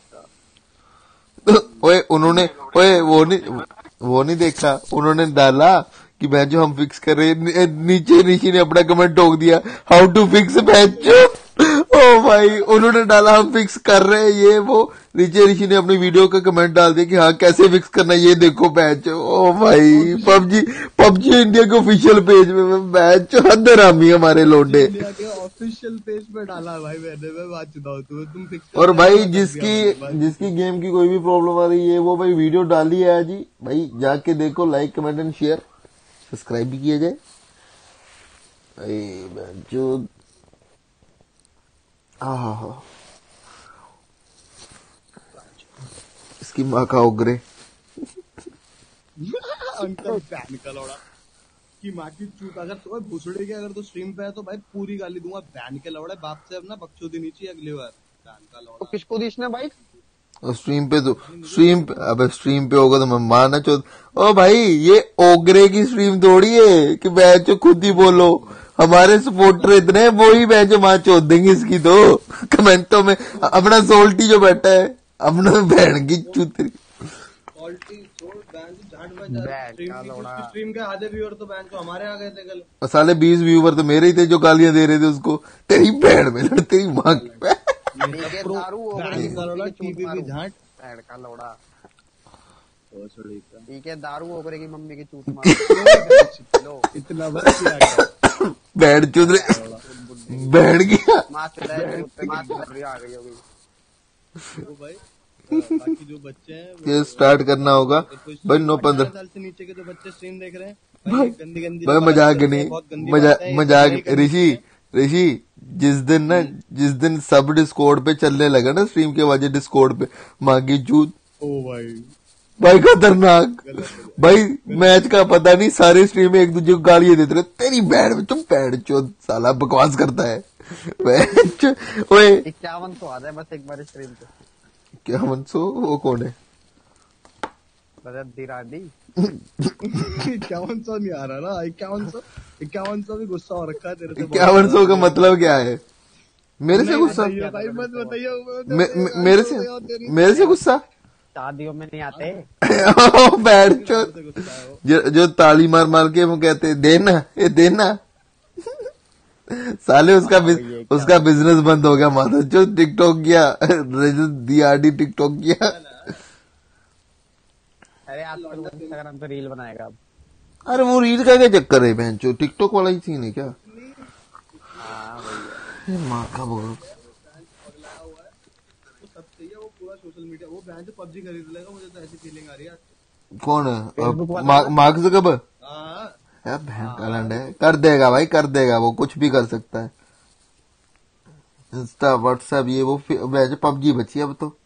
ओए उन्होंने वो नहीं देखा, उन्होंने डाला कि मैच जो हम फिक्स कर रहे, नीचे ऋषि ने अपना कमेंट ठोक दिया, हाउ टू फिक्स मैच। ओ भाई उन्होंने डाला हम फिक्स कर रहे हैं ये वो, नीचे ऋषि ने अपनी वीडियो का कमेंट डाल दिया कि हाँ कैसे फिक्स करना है ये देखो मैच। ओ भाई पबजी इंडिया के ऑफिशियल पेज में मैच हदरामी हमारे लोडे ऑफिशियल पेज पे डाला भाई मैंने। मैं बात चुका हूँ तुम फिक्स। और भाई जिसकी गेम की कोई भी प्रॉब्लम आ रही है वो भाई वीडियो डाली है आज ही, भाई जाके देखो, like comment and share, subscribe भी किया जाए। जो इसकी माँ का उगरे अंकल बैन का लौड़ा की माँ की चूत। अगर तो भूसड़ी के अगर तो स्ट्रीम पे है तो भाई पूरी गाली दूंगा। बैन के लौड़े बाप से अपना बकचोदी नीचे अगली बार। बैन का लौड़ा तो किसको दी इसने भाई? स्ट्रीम पे अबे स्ट्रीम पे होगा तो मैं मारना चौथ। ओ भाई ये ओगरे की स्ट्रीम थोड़ी है कि बैच खुद ही बोलो, हमारे सपोर्टर इतने वो ही बैच मार चौथ देंगे इसकी। तो कमेंटों में अपना सोल्टी जो बैठा है, अपना बहन की चूतरी स्ट्रीम के आधे व्यूअर तो बैन को हमारे आ गए थे कल। साले 20 व्यूअर तो मेरे ही थे जो गालियां दे रहे थे उसको। तेरी बहन में तेरी माँ की ठीक है, दारू ओगरे की मम्मी की चूत मारो। इतना बैठ चुद बैठ गया आ गई होगी भाई। बाकी जो बच्चे हैं ये स्टार्ट करना होगा भाई। 9-15 साल से नीचे के जो बच्चे स्ट्रीम देख रहे हैं भाई, गंदी भाई मजाक नहीं, मजाक ऋषि ऋषि, जिस दिन सब डिस्कॉर्ड पे चलने लगा ना स्ट्रीम के वजह डिस्कॉर्ड पे मांगी चूत ओ भाई भाई खतरनाक। भाई मैच का पता नहीं, सारे स्ट्रीम में एक दूसरे को गालियां देते रहे, तेरी बैंड में तुम बैंड चोद साला बकवास करता है। ओए 51 तो आता है बस एक बार स्ट्रीम पे। क्या मनसो, वो कौन है? रजत दिरानी। 5100 नहीं आ रहा ना, 5100 भी गुस्सा हो रखा है तेरे से। 5100 का मतलब क्या है? मेरे से गुस्सा? भाई मत बताइए मेरे से गुस्सा? शादियों में नहीं आते। बैठ जो ताली मार मार के वो कहते हैं देना ये देना। साले उसका बिजनेस बंद हो गया माता जो टिकटॉक किया, दियाडी टिकटॉक किया। अरे आज तो इंस्टाग्राम पे रील बनाएगा अब। अरे वो रील का क्या चक्कर है बहन चो, टिकटॉक वाला ही सीन है क्या? हाँ भैया माँ का बोल सब चाहिए वो पूरा सोशल मीडिया। वो बैंक पबजी खरीद लेगा, मुझे तो ऐसी फीलिंग आ रही है। कौन है? Mark Zuckerberg? हाँ बहन का लंड है, कर देगा भाई कर देगा, वो कुछ भी कर सकता है। इंस्टा व्हाट्सएप ये वो वैसे पबजी बची अब तो।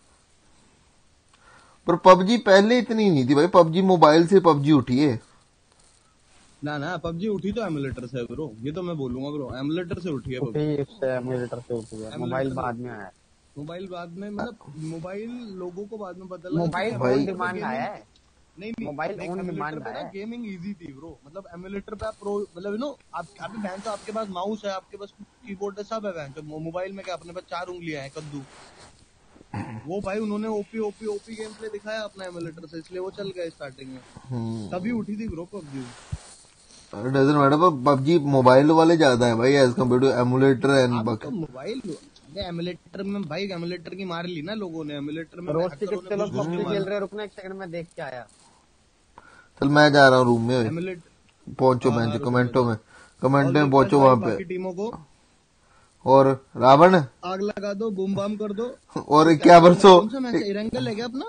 पर पबजी पहले इतनी नहीं थी भाई, पबजी मोबाइल से पबजी उठी है ना पबजी उठी तो एमुलेटर से ब्रो, ये तो मैं बोलूंगा ब्रो, एमुलेटर से उठी है PUBG। उठी उससे एमुलेटर से उठी है, मोबाइल बाद में आया। मोबाइल बाद में, मतलब मोबाइल लोगों को बाद में पता लगा। मोबाइल भाई- ऑन डिमांड आया है। नहीं मोबाइल ऑन डिमांड आया है। गेमिंग इजी थी ब्रो, मतलब एमुलेटर पे आप प्रो, मतलब यू नो आप अभी बहन तो आपके पास माउस है, आपके पास कीबोर्ड है, सब है बहन। तो मोबाइल में क्या अपने पास 4 उंगलियां हैं कद्दू। वो भाई उन्होंने ओपी गेम प्ले दिखाया अपना एमुलेटर से, इसलिए वो चल गए स्टार्टिंग में। तभी उठी थी ब्रो पबजी। डजंट मैटर, पर पबजी मोबाइल वाले ज्यादा है भाई as compare to emulator and तो मोबाइल एमुलेटर में भाई, एमुलेटर की मार ली ना लोगों ने, एमुलेटर में रोस्टी कितने लोग पबजी खेल रहे हैं, रुकना एक सेकंड में देख के आया। चल मैं जा रहा हूँ रूम में, एमुलेटर पहुंचो हाँ, मैं हाँ, कमेंटों में और पहुंचो वहां पे। बाकी टीमों को और रावण आग लगा दो, बूम बाम कर दो। और क्या बरसो कौन सा मैच है? इरेंगल है क्या अपना?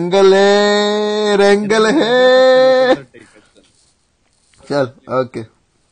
रेंगल है। चल ओके।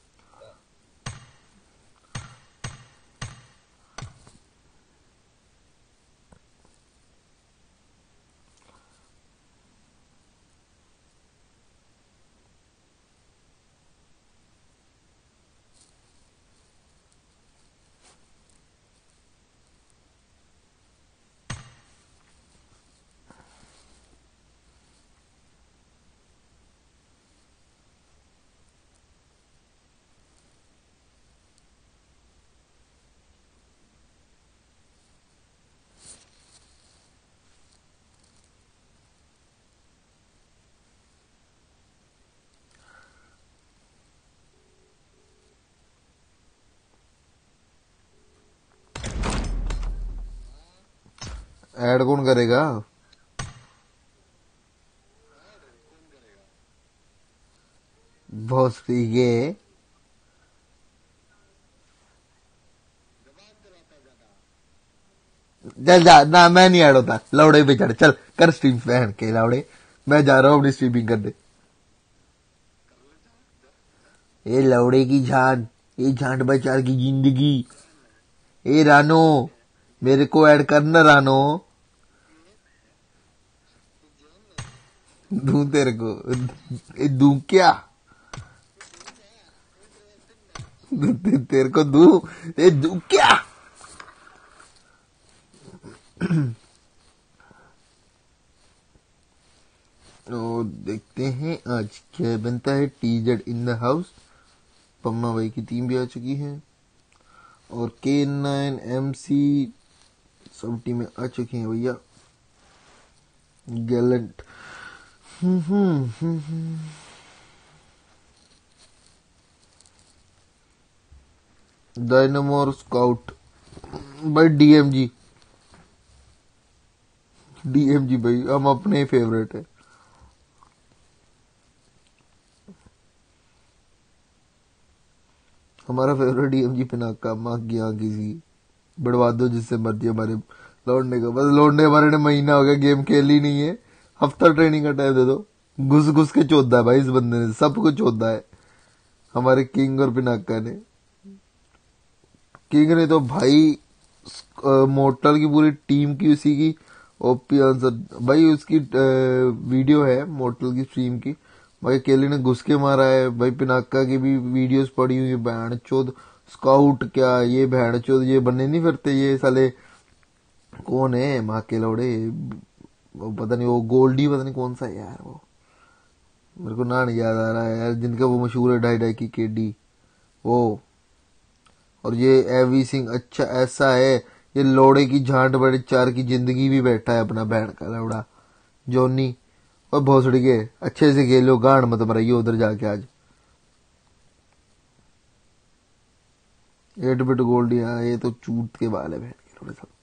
ऐड कौन करेगा? बहुत ठीक है। चल जा ना, मैं नहीं ऐड होता, लौड़े पे चढ़, चल कर स्ट्रीम फैन के लौड़े। मैं जा रहा हूँ अपनी स्ट्रीमिंग करने। ये लौड़े की जान, ये झांट बचार की जिंदगी। ए रानो मेरे को ऐड करना रानो, दूं तेरे को, दूं क्या? तेरे को दूं, ये दूं क्या? तो देखते हैं आज क्या बनता है। TZ in the house, Pamma भाई की टीम भी आ चुकी है और K9 MC सब टीमें आ चुकी हैं भैया। गैलेंट डायनामो और स्काउट भाई। डीएमजी भाई हम अपने फेवरेट है। हमारा फेवरेट डीएमजी पिनाका, माँ की यहाँ किसी बढ़वा दो जिससे मर्जी हमारे लौटने का। बस लौटने हमारे ने महीना हो गया गेम खेली नहीं है, हफ्ता ट्रेनिंग का टाइम दे दो। घुस घुस के चौथा है भाई इस बंदे ने, सब कुछ चौथा है हमारे किंग और पिनाका ने। किंग ने तो भाई मोर्टल की पूरी टीम की उसी की ओपी आंसर भाई, उसकी वीडियो है मोर्टल की स्ट्रीम की भाई, अकेले ने घुस के मारा है भाई। पिनाका की भी वीडियोस पड़ी हुई है, बहन चोद स्काउट क्या ये बहन चोद ये बनने नहीं फिरते ये साले, कौन है माँ के लौड़े, वो पता नहीं, वो गोल्डी पता नहीं कौन सा है यार, वो मेरे को ना नहीं याद आ रहा है यार, जिनका वो मशहूर है ढाई ढाई की केडी वो। और ये एवी सिंह अच्छा ऐसा है, ये लोड़े की झांट बड़े चार की जिंदगी भी बैठा है अपना बहन का लौड़ा जॉनी। और भोसड़ी के अच्छे से खेलो, गांड मत मराइयो उधर जाके आज। 8 बिट गोल्ड, ये तो चूत के बाल है बहन के थोड़े सब।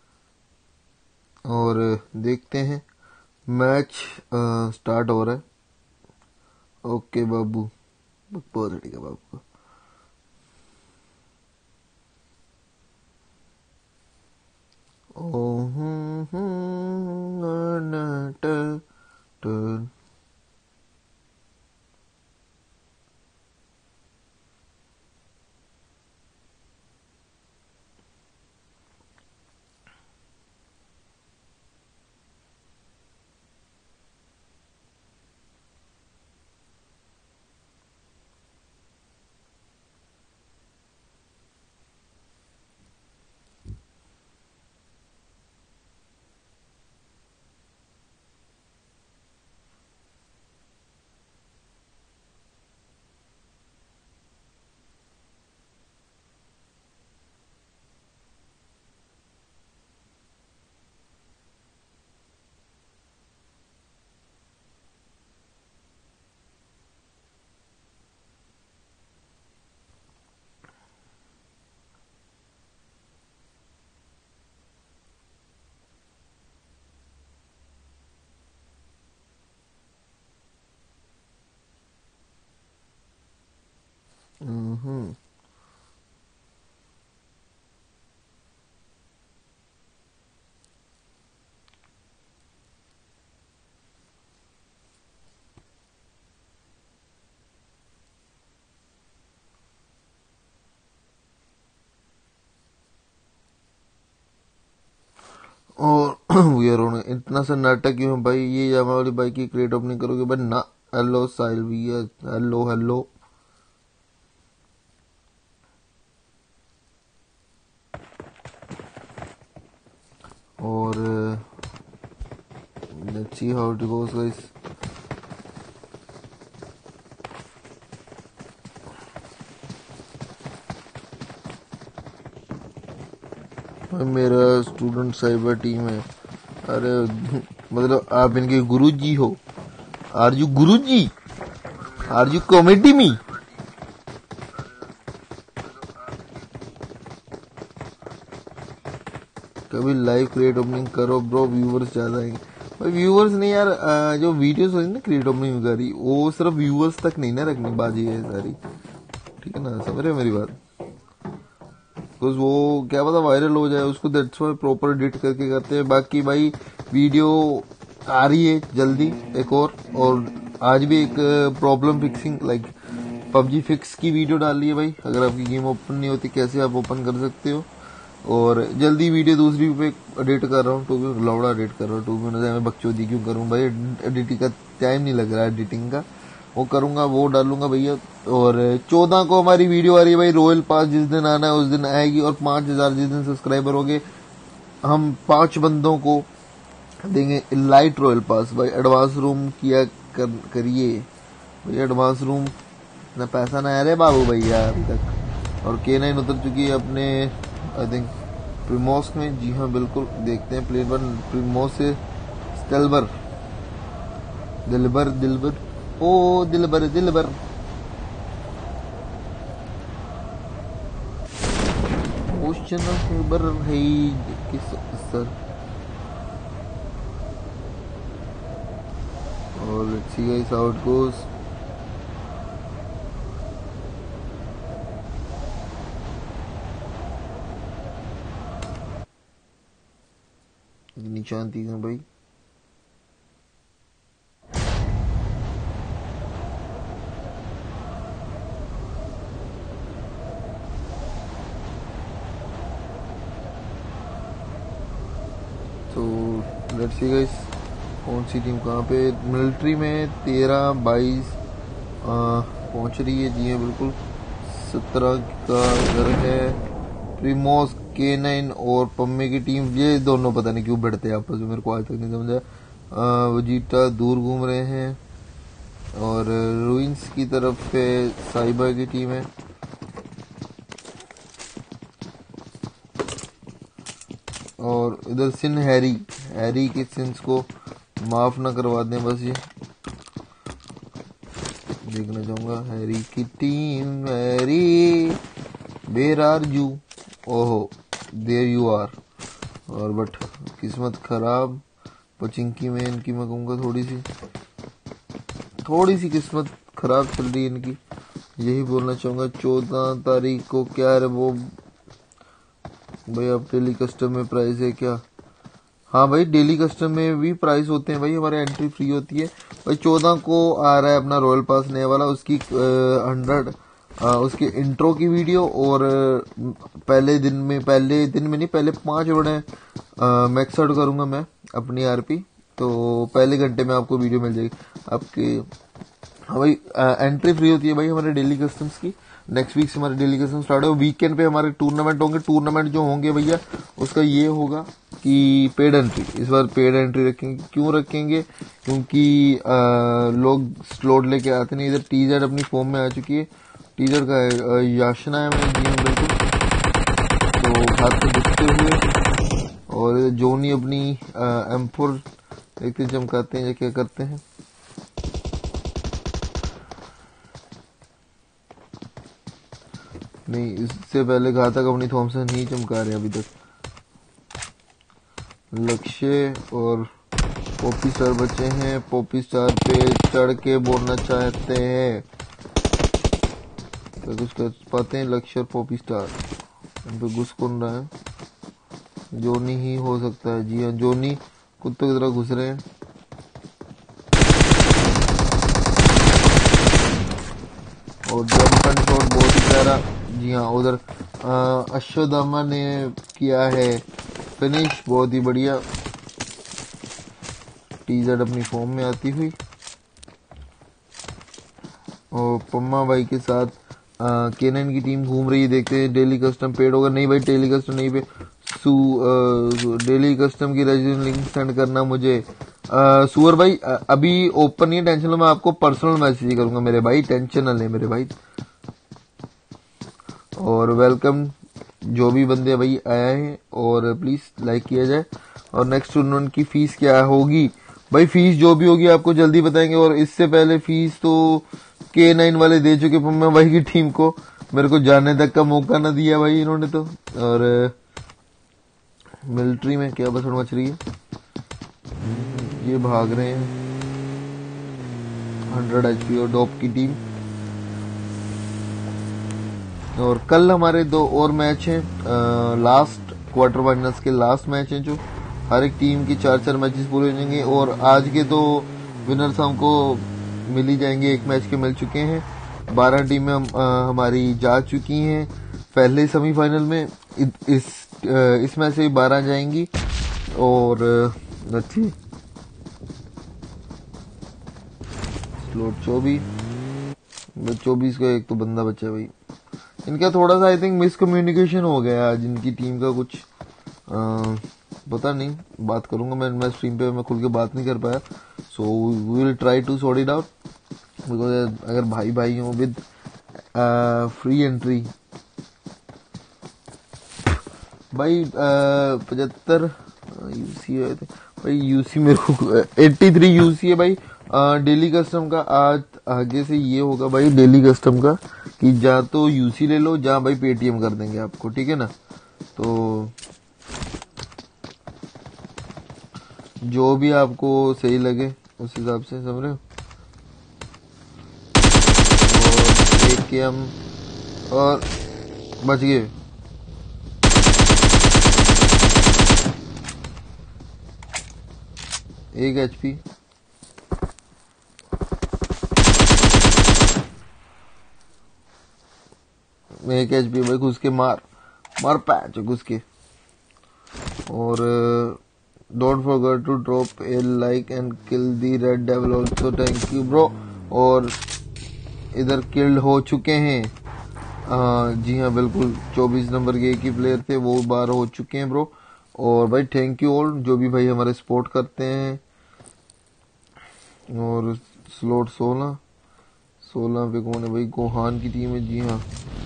और देखते हैं मैच स्टार्ट हो रहा है। ओके बाबू, भोसड़ी का बाबू। टर्न और यार इतना सा नाटक क्यों भाई, ये यामा वाली बाइक की क्रेट ओपनिंग करोगे भाई ना। हेलो साहिल भैया, हेलो हेलो। और let's see how it goes guys. मेरा स्टूडेंट साइबर टीम है। अरे मतलब आप इनके गुरुजी हो? Are you guruji? Are you comedy me? कभी लाइव क्रिएट ओपनिंग करो ब्रो, व्यूवर्स ज्यादा आएंगे। भाई व्यूवर्स नहीं यार, जो वीडियोस होती है ना क्रिएट ओपनिंग करी, वो सिर्फ व्यूवर्स तक नहीं ना रखनी बाजी है सारी, ठीक है ना, समझ रहे हो मेरी बात? बिकॉज वो क्या पता वायरल हो जाए उसको, दैट्स व्हाई प्रॉपर एडिट करके करते हैं। बाकी भाई वीडियो आ रही है जल्दी एक और आज भी एक problem fixing like PUBG fix की वीडियो डाल ली है भाई। अगर आपकी गेम ओपन नहीं होती कैसे आप ओपन कर सकते हो। और जल्दी वीडियो दूसरी पे एडिट कर रहा हूँ, टू भी लौड़ा एडिट कर रहा हूँ, 2 मिनट में बकचोदी क्यों करूँ भाई, एडिटिंग का टाइम नहीं लग रहा है एडिटिंग का, वो करूंगा वो डालूंगा भैया। और 14 को हमारी वीडियो आ रही है भाई, रॉयल पास जिस दिन आना है उस दिन आएगी। और 5000 जिस दिन सब्सक्राइबर हो गए हम 5 बंदों को देंगे लाइट रॉयल पास भाई। एडवांस रूम किया करिए भाई, एडवांस रूम ना पैसा ना आ रहे बाबू भैया अभी तक। और K9 उतर चुकी है अपने आई थिंक प्रीमोस में, जी हाँ बिल्कुल। देखते हैं प्लेन 1 प्रीमोस से स्टेलबर दिलबर दिलबर ओ दिलबर दिलबर ओशन बर है किस सर। और let's see guys how it goes. निशांति है भाई, लेट्स सी गाइस कौन सी टीम कहाँ पे। मिलिट्री में 13-22 पहुंच रही है। जी हाँ बिल्कुल। 17 का घर है। प्रीमोस K9 और पम्मे की टीम, ये दोनों पता नहीं क्यों भिड़ते हैं आपस में, मेरे को आज तक नहीं समझा। वजीटा दूर घूम रहे हैं और रूइंस की तरफ पे साइबा की टीम है। और इधर सिन हैरी के सिंस को माफ ना करवा दें बस। ये देखना चाहूंगा हैरी की team. Harry where are you? ओहो देयर यू आर। और बट किस्मत खराब पचिंकी में इनकी, मैं कहूँगा थोड़ी सी किस्मत खराब चल रही है इनकी, यही बोलना चाहूँगा। 14 तारीख को क्या है वो भाई, अब डेली कस्टम में प्राइस है क्या? हाँ भाई डेली कस्टम में भी प्राइस होते हैं भाई, हमारे एंट्री फ्री होती है भाई। 14 को आ रहा है अपना रॉयल पास नया वाला, उसकी 100 उसके इंट्रो की वीडियो और पहले दिन में नहीं, पहले 5 बड़े मैक्स आउट करूंगा मैं अपनी आरपी, तो पहले घंटे में आपको वीडियो मिल जाएगी आपके। हाँ भाई एंट्री फ्री होती है भाई हमारे डेली कस्टम्स की। नेक्स्ट वीक से हमारे डेली कस्टम स्टार्ट है। वीकेंड पे हमारे टूर्नामेंट होंगे। टूर्नामेंट जो होंगे भैया उसका ये होगा कि पेड एंट्री, इस बार पेड एंट्री रखेंगे। क्यों रखेंगे? क्योंकि लोग स्लॉट लेके आते नहीं। इधर टीजर अपनी फॉर्म में आ चुकी है। टीजर का याशना है मैं जी बिल्कुल, तो हाथ से दिखते हुए। और जोनी अपनी M4 देखते चमकाते हैं या क्या करते हैं। नहीं, इससे पहले घातक अपनी थॉमसन ही चमका रहे अभी तक। लक्ष्य और पॉपी स्टार बचे हैं। पॉपी स्टार पे चढ़ के बोलना चाहते हैं तो कुछ कर पाते हैं। लक्ष्य और पॉपी स्टार इन पे घुस कौन रहा है? जोनी ही हो सकता है। जी हाँ जोनी कुत्तों की तरह घुस रहे हैं। और जंप एंड शॉट बहुत ही प्यारा। जी हाँ उधर अश्वत्थामा ने किया है फिनिश, बहुत ही बढ़िया। टीजर अपनी फॉर्म में आती हुई और पम्मा भाई के साथ K9 की टीम घूम रही है। देखते हैं डेली कस्टम पेड होगा। नहीं भाई डेली कस्टम नहीं पे डेली कस्टम की रजिस्ट्रेशन लिंक सेंड करना मुझे। सुअर भाई अभी ओपन नहीं है, टेंशन लो, मैं आपको पर्सनल मैसेज ही करूंगा मेरे भाई, टेंशन न ले मेरे भाई। और वेलकम जो भी बंदे भाई आया है, और प्लीज लाइक किया जाए। और नेक्स्ट टूर्नामेंट की फीस क्या होगी भाई? फीस जो भी होगी आपको जल्दी बताएंगे। और इससे पहले फीस तो K9 वाले दे चुके पम्मा भाई की टीम को, मेरे को जाने तक का मौका ना दिया भाई इन्होंने तो। और मिलिट्री में क्या बसड़ मच रही है, ये भाग रहे हैं 100 HP और डॉप की टीम। और कल हमारे 2 और मैच हैं, लास्ट क्वार्टर फाइनल्स के लास्ट मैच हैं, जो हर एक टीम की 4-4 मैचेस पूरे हो जाएंगे। और आज के तो विनर्स हमको मिल ही जाएंगे, एक मैच के मिल चुके हैं। 12 टीमें हमारी जा चुकी हैं पहले सेमीफाइनल में। इस मैच से 12 जाएंगी। और अच्छी स्लॉट 24 का एक तो बंदा बचा भाई। इनका थोड़ा सा आई थिंक मिसकम्युनिकेशन हो गया आज इनकी टीम का, कुछ पता नहीं, बात करूंगा मैं स्ट्रीम पे, मैं खुल के बात नहीं कर पाया। So we will try to sort it out, because अगर भाई भाई हो विद फ्री एंट्री भाई 75 यूसी है भाई। यूसी मेरे को 83 यूसी है भाई। डेली कस्टम का आज आगे से ये होगा भाई, डेली कस्टम का कि जा तो यूसी ले लो, जा भाई पेटीएम कर देंगे आपको, ठीक है ना। तो जो भी आपको सही लगे उस हिसाब से, समझ रहे हो। और एक के हम और बच गए। एक HP एक HP भाई, घुस के मार पैच घुस के। और don't forget to drop a like and kill the red devil also, thank you bro. और इधर किल्ड हो चुके हैं, जी हाँ बिल्कुल, 24 नंबर के एक ही प्लेयर थे, वो बार हो चुके हैं ब्रो। और भाई थैंक यू ऑल जो भी भाई हमारे सपोर्ट करते हैं। और स्लॉट 16 पे कौन है भाई? गोहान की टीम है, जी हाँ।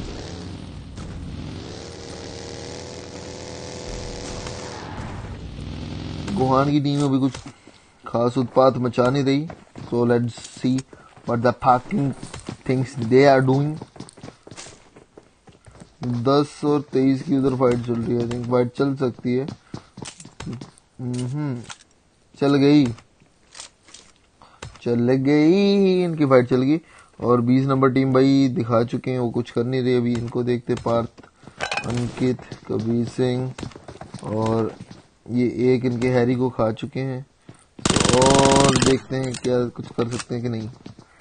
गोहान की टीम अभी कुछ खास उत्पात मचा नहीं रही, so let's see what the fucking things they are doing. 10 और 23 की उधर फाइट चल रही है, आई थिंक फाइट चल सकती है। चल गई इनकी फाइट चल गई। और 20 नंबर टीम भाई दिखा चुके हैं, वो कुछ कर नहीं रही अभी। इनको देखते, पार्थ, अंकित, कबीर सिंह, और ये एक इनके हैरी को खा चुके हैं। और देखते हैं क्या कुछ कर सकते हैं कि नहीं।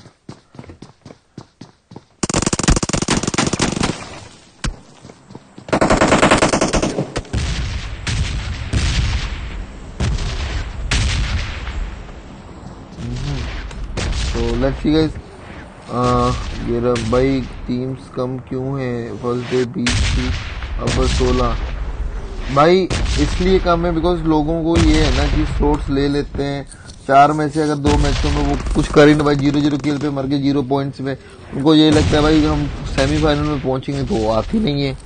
तो लेट्स सी गाइस, ये रहा भाई। टीम्स कम क्यों है? फर्स्ट डे 20 थी, अब 16 भाई। इसलिए कम है बिकॉज लोगों को ये है ना कि स्लोट्स ले लेते हैं। 4 में से अगर 2 मैचों में वो कुछ करें भाई, 0-0 किल पे मर के 0 पॉइंट्स में, उनको ये लगता है भाई हम सेमीफाइनल में पहुंचेंगे, तो वो आती नहीं है।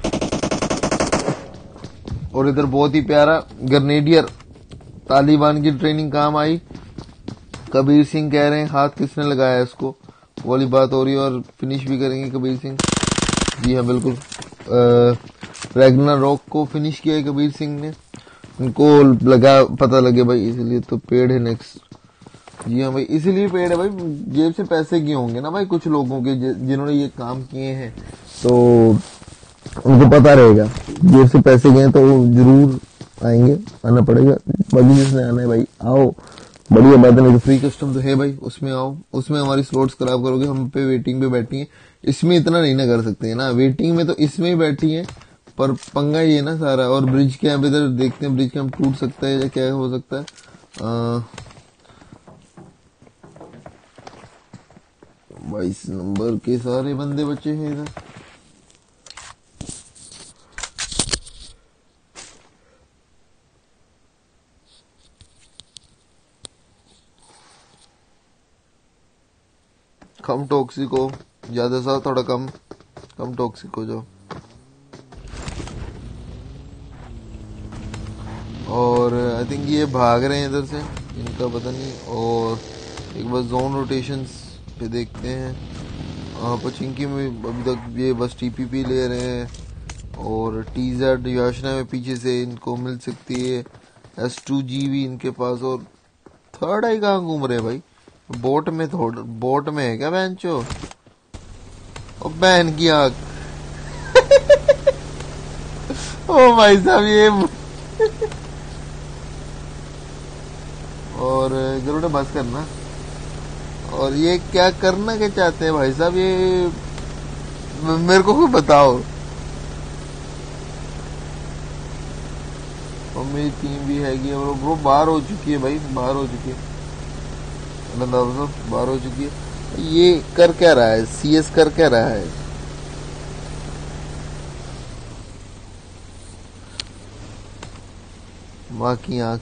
और इधर बहुत ही प्यारा ग्रेनेडियर तालिबान की ट्रेनिंग काम आई। कबीर सिंह कह रहे हैं हाथ किसने लगाया है इसको, वाली बात हो रही है। और फिनिश भी करेंगे कबीर सिंह, जी हाँ बिल्कुल। रैग्नारोक को फिनिश किया है कबीर सिंह ने, उनको लगा, पता लगे भाई, इसलिए तो पेड है नेक्स्ट। जी हाँ भाई, इसीलिए पेड है भाई, जेब से पैसे किए होंगे ना भाई कुछ लोगों के जिन्होंने ये काम किए हैं, तो उनको पता रहेगा जेब से पैसे गए तो जरूर आएंगे, आना पड़ेगा। बाकी जिसने आना है भाई आओ, बढ़िया बात है। नहीं तो फ्री कस्टम तो है भाई, उसमें आओ। उसमें हमारी स्लॉट्स खराब करोगे, हम पे वेटिंग पे बैठी है। इसमें इतना नहीं ना कर सकते है ना, वेटिंग में तो इसमें ही बैठी है, पर पंगा ये ना सारा। और ब्रिज कैंप इधर देखते हैं, ब्रिज कैंप टूट सकता है या क्या हो सकता है। 22 नंबर के सारे बंदे बचे हैं इधर। कम टॉक्सिक हो, ज्यादा सा थोड़ा कम टॉक्सिक हो जाओ। और आई थिंक ये भाग रहे हैं इधर से, इनका पता नहीं। और एक बार जोन रोटेशंस पे देखते हैं। पचिंकी में अभी तक ये बस टीपीपी ले रहे हैं। और टीजेड याशना में पीछे से इनको मिल सकती है। S2G भी इनके पास। और थर्ड आई कहाँ घूम रहे हैं भाई? बोट में है क्या बेंचो? और बहन की आग ओ भाई साहब ये और गरुड़ बस करना। और ये क्या करना क्या चाहते हैं भाई साहब, ये मेरे को बताओ। और मेरी टीम भी हैगी है ब्रो, बाहर हो चुकी है भाई, बाहर हो चुकी है, बाहर हो चुकी है। ये कर क्या रहा है? CS कर क्या रहा है? माँ की आंख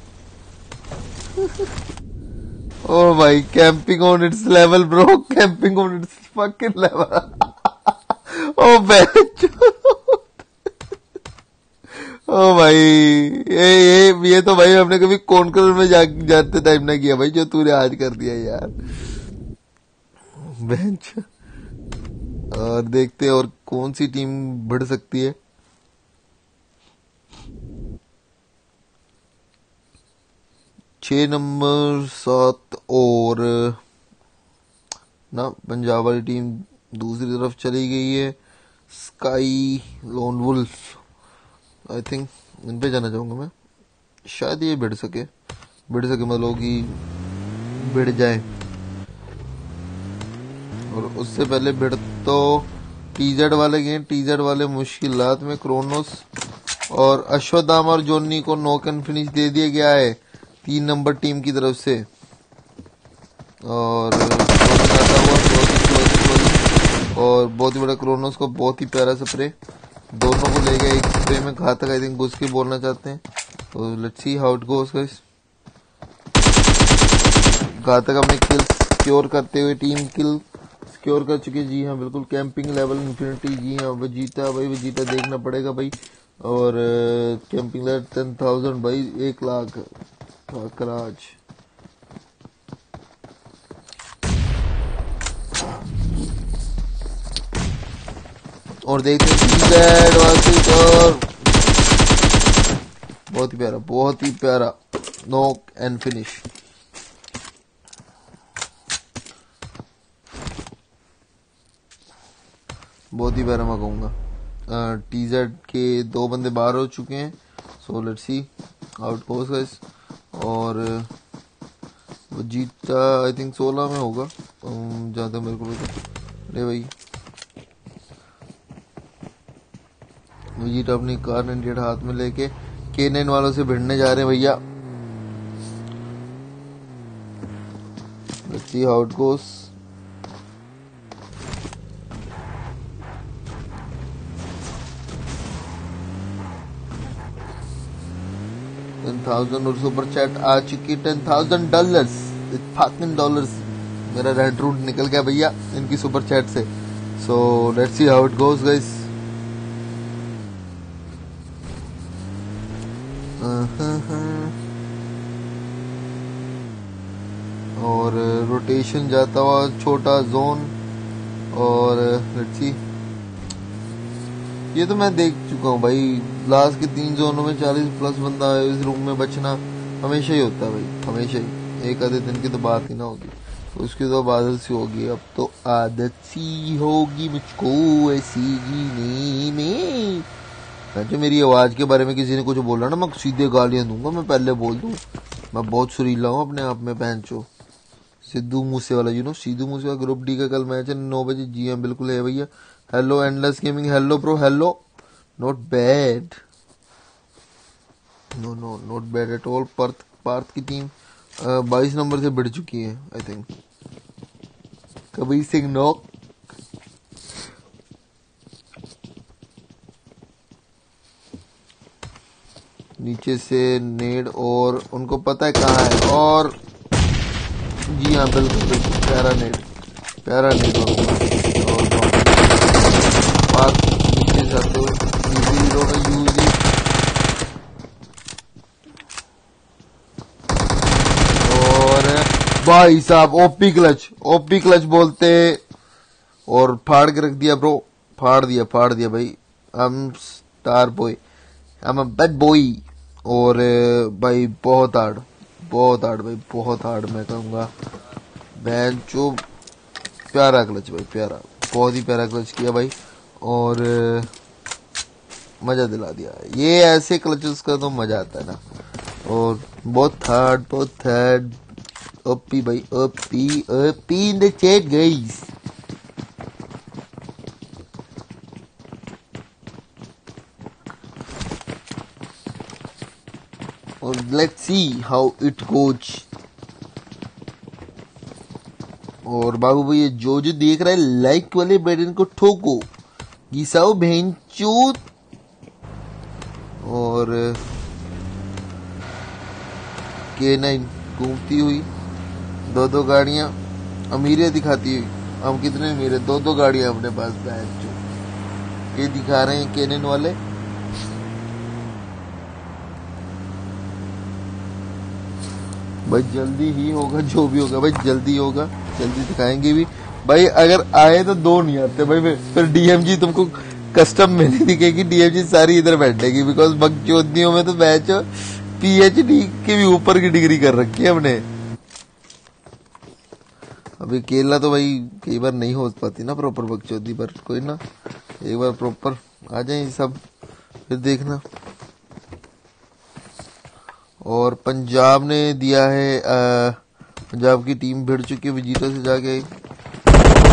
ओ भाई, camping on its level bro, camping on its fucking level ओ बैच ओ भाई, ये तो भाई हमने कभी कॉन्करर में जाते टाइम ना किया भाई, जो तूने आज कर दिया यार बेंच। और देखते हैं और कौन सी टीम बढ़ सकती है। छह नंबर 7 और ना पंजाब वाली टीम दूसरी तरफ चली गई है। Sky Lone Wolf, I think इन पे जाना चाहूंगा मैं, शायद ये भिड़ सके मतलब कि भिड़ जाए। और उससे पहले भिड़ तो TZ वाले गए, TZ वाले मुश्किलात में। क्रोनोस और अश्वत्थामा और जोनी को नॉक एंड फिनिश दे दिया गया है 3 नंबर टीम की तरफ से। और और बहुत ही बड़ा क्रोनोस को बहुत ही प्यारा स्प्रे, दोनों को ले गए एक स्प्रे में घातक। आई थिंक घुस के बोलना चाहते हैं, तो let's see how it goes guys. Ghatak अपने किल सिक्योर करते हुए टीम किल सिक्योर कर चुके। जी हाँ बिल्कुल, कैंपिंग लेवल इन्फिनिटी। जी हाँ वजीटा भाई, वजीटा देखना पड़ेगा भाई। और कैंपिंग लेवल 10,000 भाई, 1 लाख कराज। और देखते हैं बहुत ही प्यारा नॉक एंड फिनिश। बहुत ही प्यारा मैं कहूंगा। टीजेड के 2 बंदे बाहर हो चुके हैं, so let's see how it goes guys. और वो जीता आई थिंक 16 में होगा जहां तक मेरे को पता। अरे भाई वो जीता अपनी कार 98 हाथ में लेके K9 वालों से भिड़ने जा रहे हैं भैया। Let's see how it goes. $10,000 और सुपर चैट आ चुकी। $10,000 मेरा रेड रूट निकल गया भैया इनकी सुपर चैट से। So let's see how it goes guys. और रोटेशन जाता हुआ छोटा जोन। और लेट्स सी, ये तो मैं देख चुका हूँ भाई, लास्ट के 3 जोनों में 40+ बंदा इस रूम में बचना हमेशा ही होता है भाई, हमेशा ही। एक आधे दिन की तो बात ही ना होगी, तो उसकी तो आदत सी होगी। अब तो आदत सी होगी मुझको ऐसी जीने में। जो मेरी आवाज के बारे में किसी ने कुछ बोला ना, मैं सीधे गालियां दूंगा, मैं पहले बोल दूं। मैं बहुत सुरीला हूँ अपने आप में पहनचो। Sidhu Moosewala, you know Sidhu Moosewala. Group D का कल मैच है 9 बजे। जी हाँ बिल्कुल है भैया। Hello Endless Gaming, hello bro, hello. Not bad, no not bad at all. Parth की टीम 22 नंबर से बढ़ चुकी है I think. Kabir Singh knock. नीचे से नेड, और उनको पता है कहाँ है। और जी हाँ बिल्कुल बिल्कुल, प्यारा नेड और नीचे जाते हुए यूजी। और भाई साहब ओपी क्लच बोलते, और फाड़ के रख दिया ब्रो, फाड़ दिया भाई। I am star boy, I am a bad boy. और भाई बहुत हार्ड भाई, बहुत हार्ड मैं कहूँगा। बैन जो प्यारा क्लच भाई, प्यारा, बहुत ही प्यारा क्लच किया भाई। और मजा दिला दिया। ये ऐसे क्लचेस का तो मजा आता है ना। और बहुत हार्ड ओपी भाई, OP in the chat guys. और let's see how it goes. और बाबू भाई जो देख रहा है लाइक वाले बटन को ठोको, घिसाओ भेंचूत। और K9 घूमती हुई 2 गाड़ियां अमीरे दिखाती हुई। हम कितने अमीर है, 2 गाड़ियां अपने पास जो ये दिखा रहे हैं K9 वाले। भाई जल्दी ही होगा, जो भी होगा भाई जल्दी होगा, जल्दी दिखाएंगे भी भाई। अगर आए तो 2 नहीं आते भाई, फिर DMG तुमको कस्टम में नहीं दिखेगी। DMG सारी इधर बैठेगी, बिकॉज बकचोदियों में तो बैच PhD के भी ऊपर की डिग्री कर रखी है हमने। अभी अकेला तो भाई कई बार नहीं हो पाती ना प्रॉपर बकचोदी, पर कोई ना, एक बार प्रॉपर आ जाए सब फिर देखना। और पंजाब ने दिया है, पंजाब की टीम भिड़ चुकी है विजेता से जाके।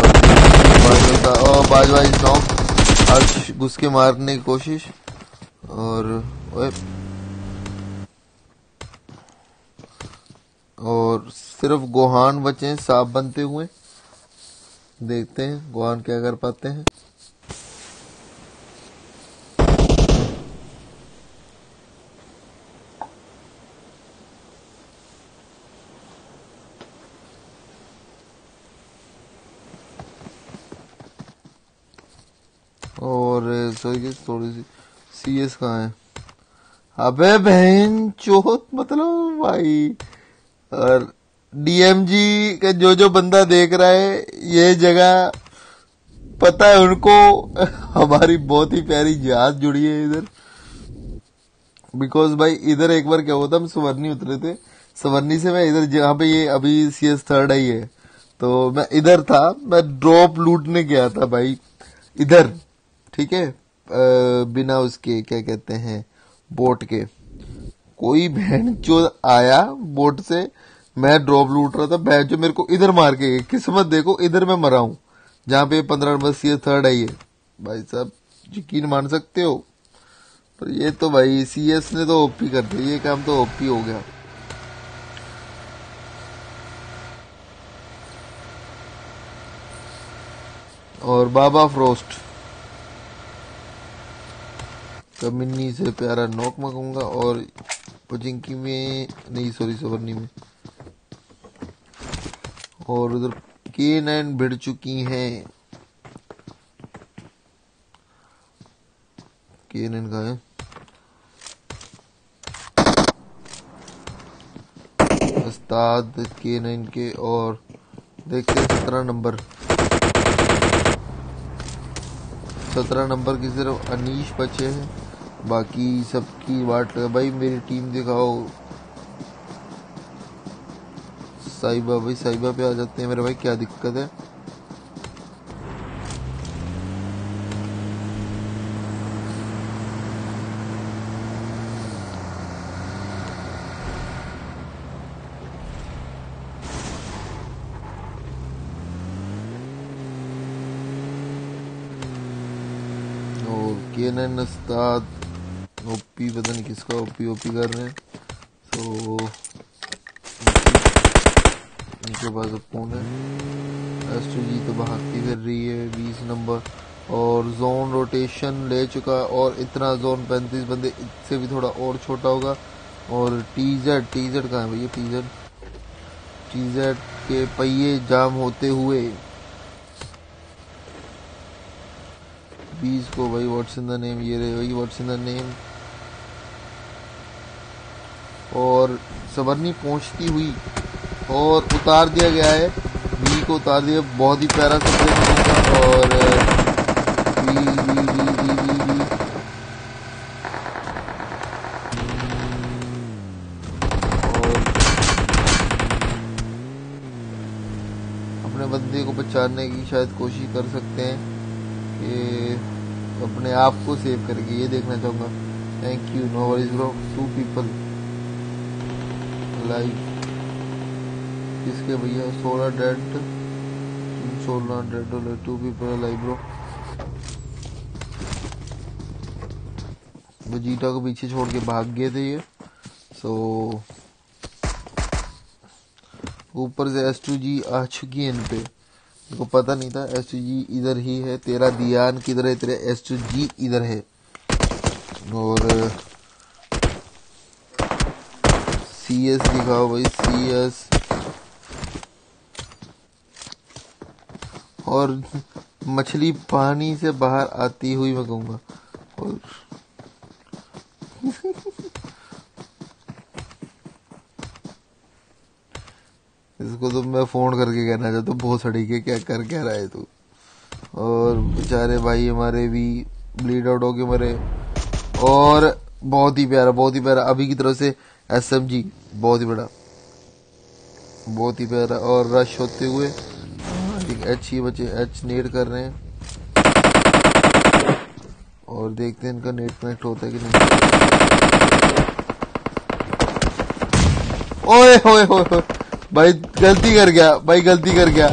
और बाजवा नॉक, अर्श घुस के मारने की कोशिश। और ओए, और सिर्फ गोहान बचे हैं सांप बनते हुए। देखते हैं गोहान क्या कर पाते हैं। और सॉरी थोड़ी सी सीएस कहाँ है? अबे बहन चोत मतलब भाई। और डीएमजी का जो बंदा देख रहा है ये जगह पता है उनको हमारी बहुत ही प्यारी जहाज जुड़ी है इधर। बिकॉज भाई इधर एक बार क्या हुआ था, हम सवर्णी उतरे थे, सवर्णी से मैं इधर जहाँ पे ये अभी सीएस थर्ड आई है तो मैं इधर था, मैं ड्रॉप लूटने गया था भाई इधर, ठीक है, बिना उसके क्या कहते हैं बोट के। कोई बहन जो आया बोट से, मैं ड्रॉप लूट रहा था, बहन जो मेरे को इधर मार के गई। किस्मत देखो इधर मैं मरा हूं जहां पे 15 नंबर सीएस थर्ड आई है। भाई साहब यकीन मान सकते हो, पर ये तो भाई सीएस ने तो ओपी कर दिया, ये काम तो ओपी हो गया। और बाबा फ्रोस्ट कमिन्नी से प्यारा नॉक मंगाऊंगा और पुजिंकी में नहीं, सॉरी सवर्णी में। और उधर K9 भिड़ चुकी हैं। K9 का है उस्ताद K9 के। और देखते हैं 17 नंबर, 17 नंबर की सिर्फ अनीश बचे हैं, बाकी सबकी वाट लगा। भाई मेरी टीम दिखाओ। साइबा, भाई साइबा पे आ जाते हैं मेरे भाई, क्या दिक्कत है। और K9 उस्ताद ओपी, पता नहीं किसका ओपी कर रहे हैं। तो इनके पास फोन है। एसटीजी तो भागती फिर रही है 20 नंबर, और जोन रोटेशन ले चुका। और इतना जोन 35 बंदे, इससे भी थोड़ा और छोटा होगा। और टीजेड कहाँ है भैया? टीजेड के पहिए जाम होते हुए 20 को भाई व्हाट्स इन द नेम, ये रहे भाई व्हाट्स इन द नेम। और सवर्णी पहुंचती हुई और उतार दिया गया है, बी को उतार दिया, बहुत ही प्यारा सब्जेक्ट। और बी और अपने बंदे को बचाने की शायद कोशिश कर सकते हैं कि अपने आप को सेव करके, ये देखना चाहूंगा। Thank you, no worries bro. 2 people live किसके भैया? 16 dead, 16 dead, 2 people live bro. Vegeta को पीछे छोड़ के भाग गए थे ये। सो ऊपर से S2G आ चुकी है इन पे, को पता नहीं था S2G इधर ही है। तेरा ध्यान किधर है? तेरा S2G इधर है। और CS दिखाओ भाई, CS। और मछली पानी से बाहर आती हुई मैं कहूंगा। और इसको तो मैं फोन करके कहना चाहता हूँ, बहुत सड़ी के क्या कर क्या रहा है तू। और बेचारे भाई हमारे भी ब्लीड आउट हो के मरे। और बहुत ही प्यारा अभी की तरफ से SMG, बहुत ही बड़ा, बहुत ही प्यारा। और रश होते हुए H ही बचे, H नेट कर रहे हैं। और देखते हैं इनका नेट कनेक्ट होता है कि नहीं। ओए होए होए भाई, गलती कर गया,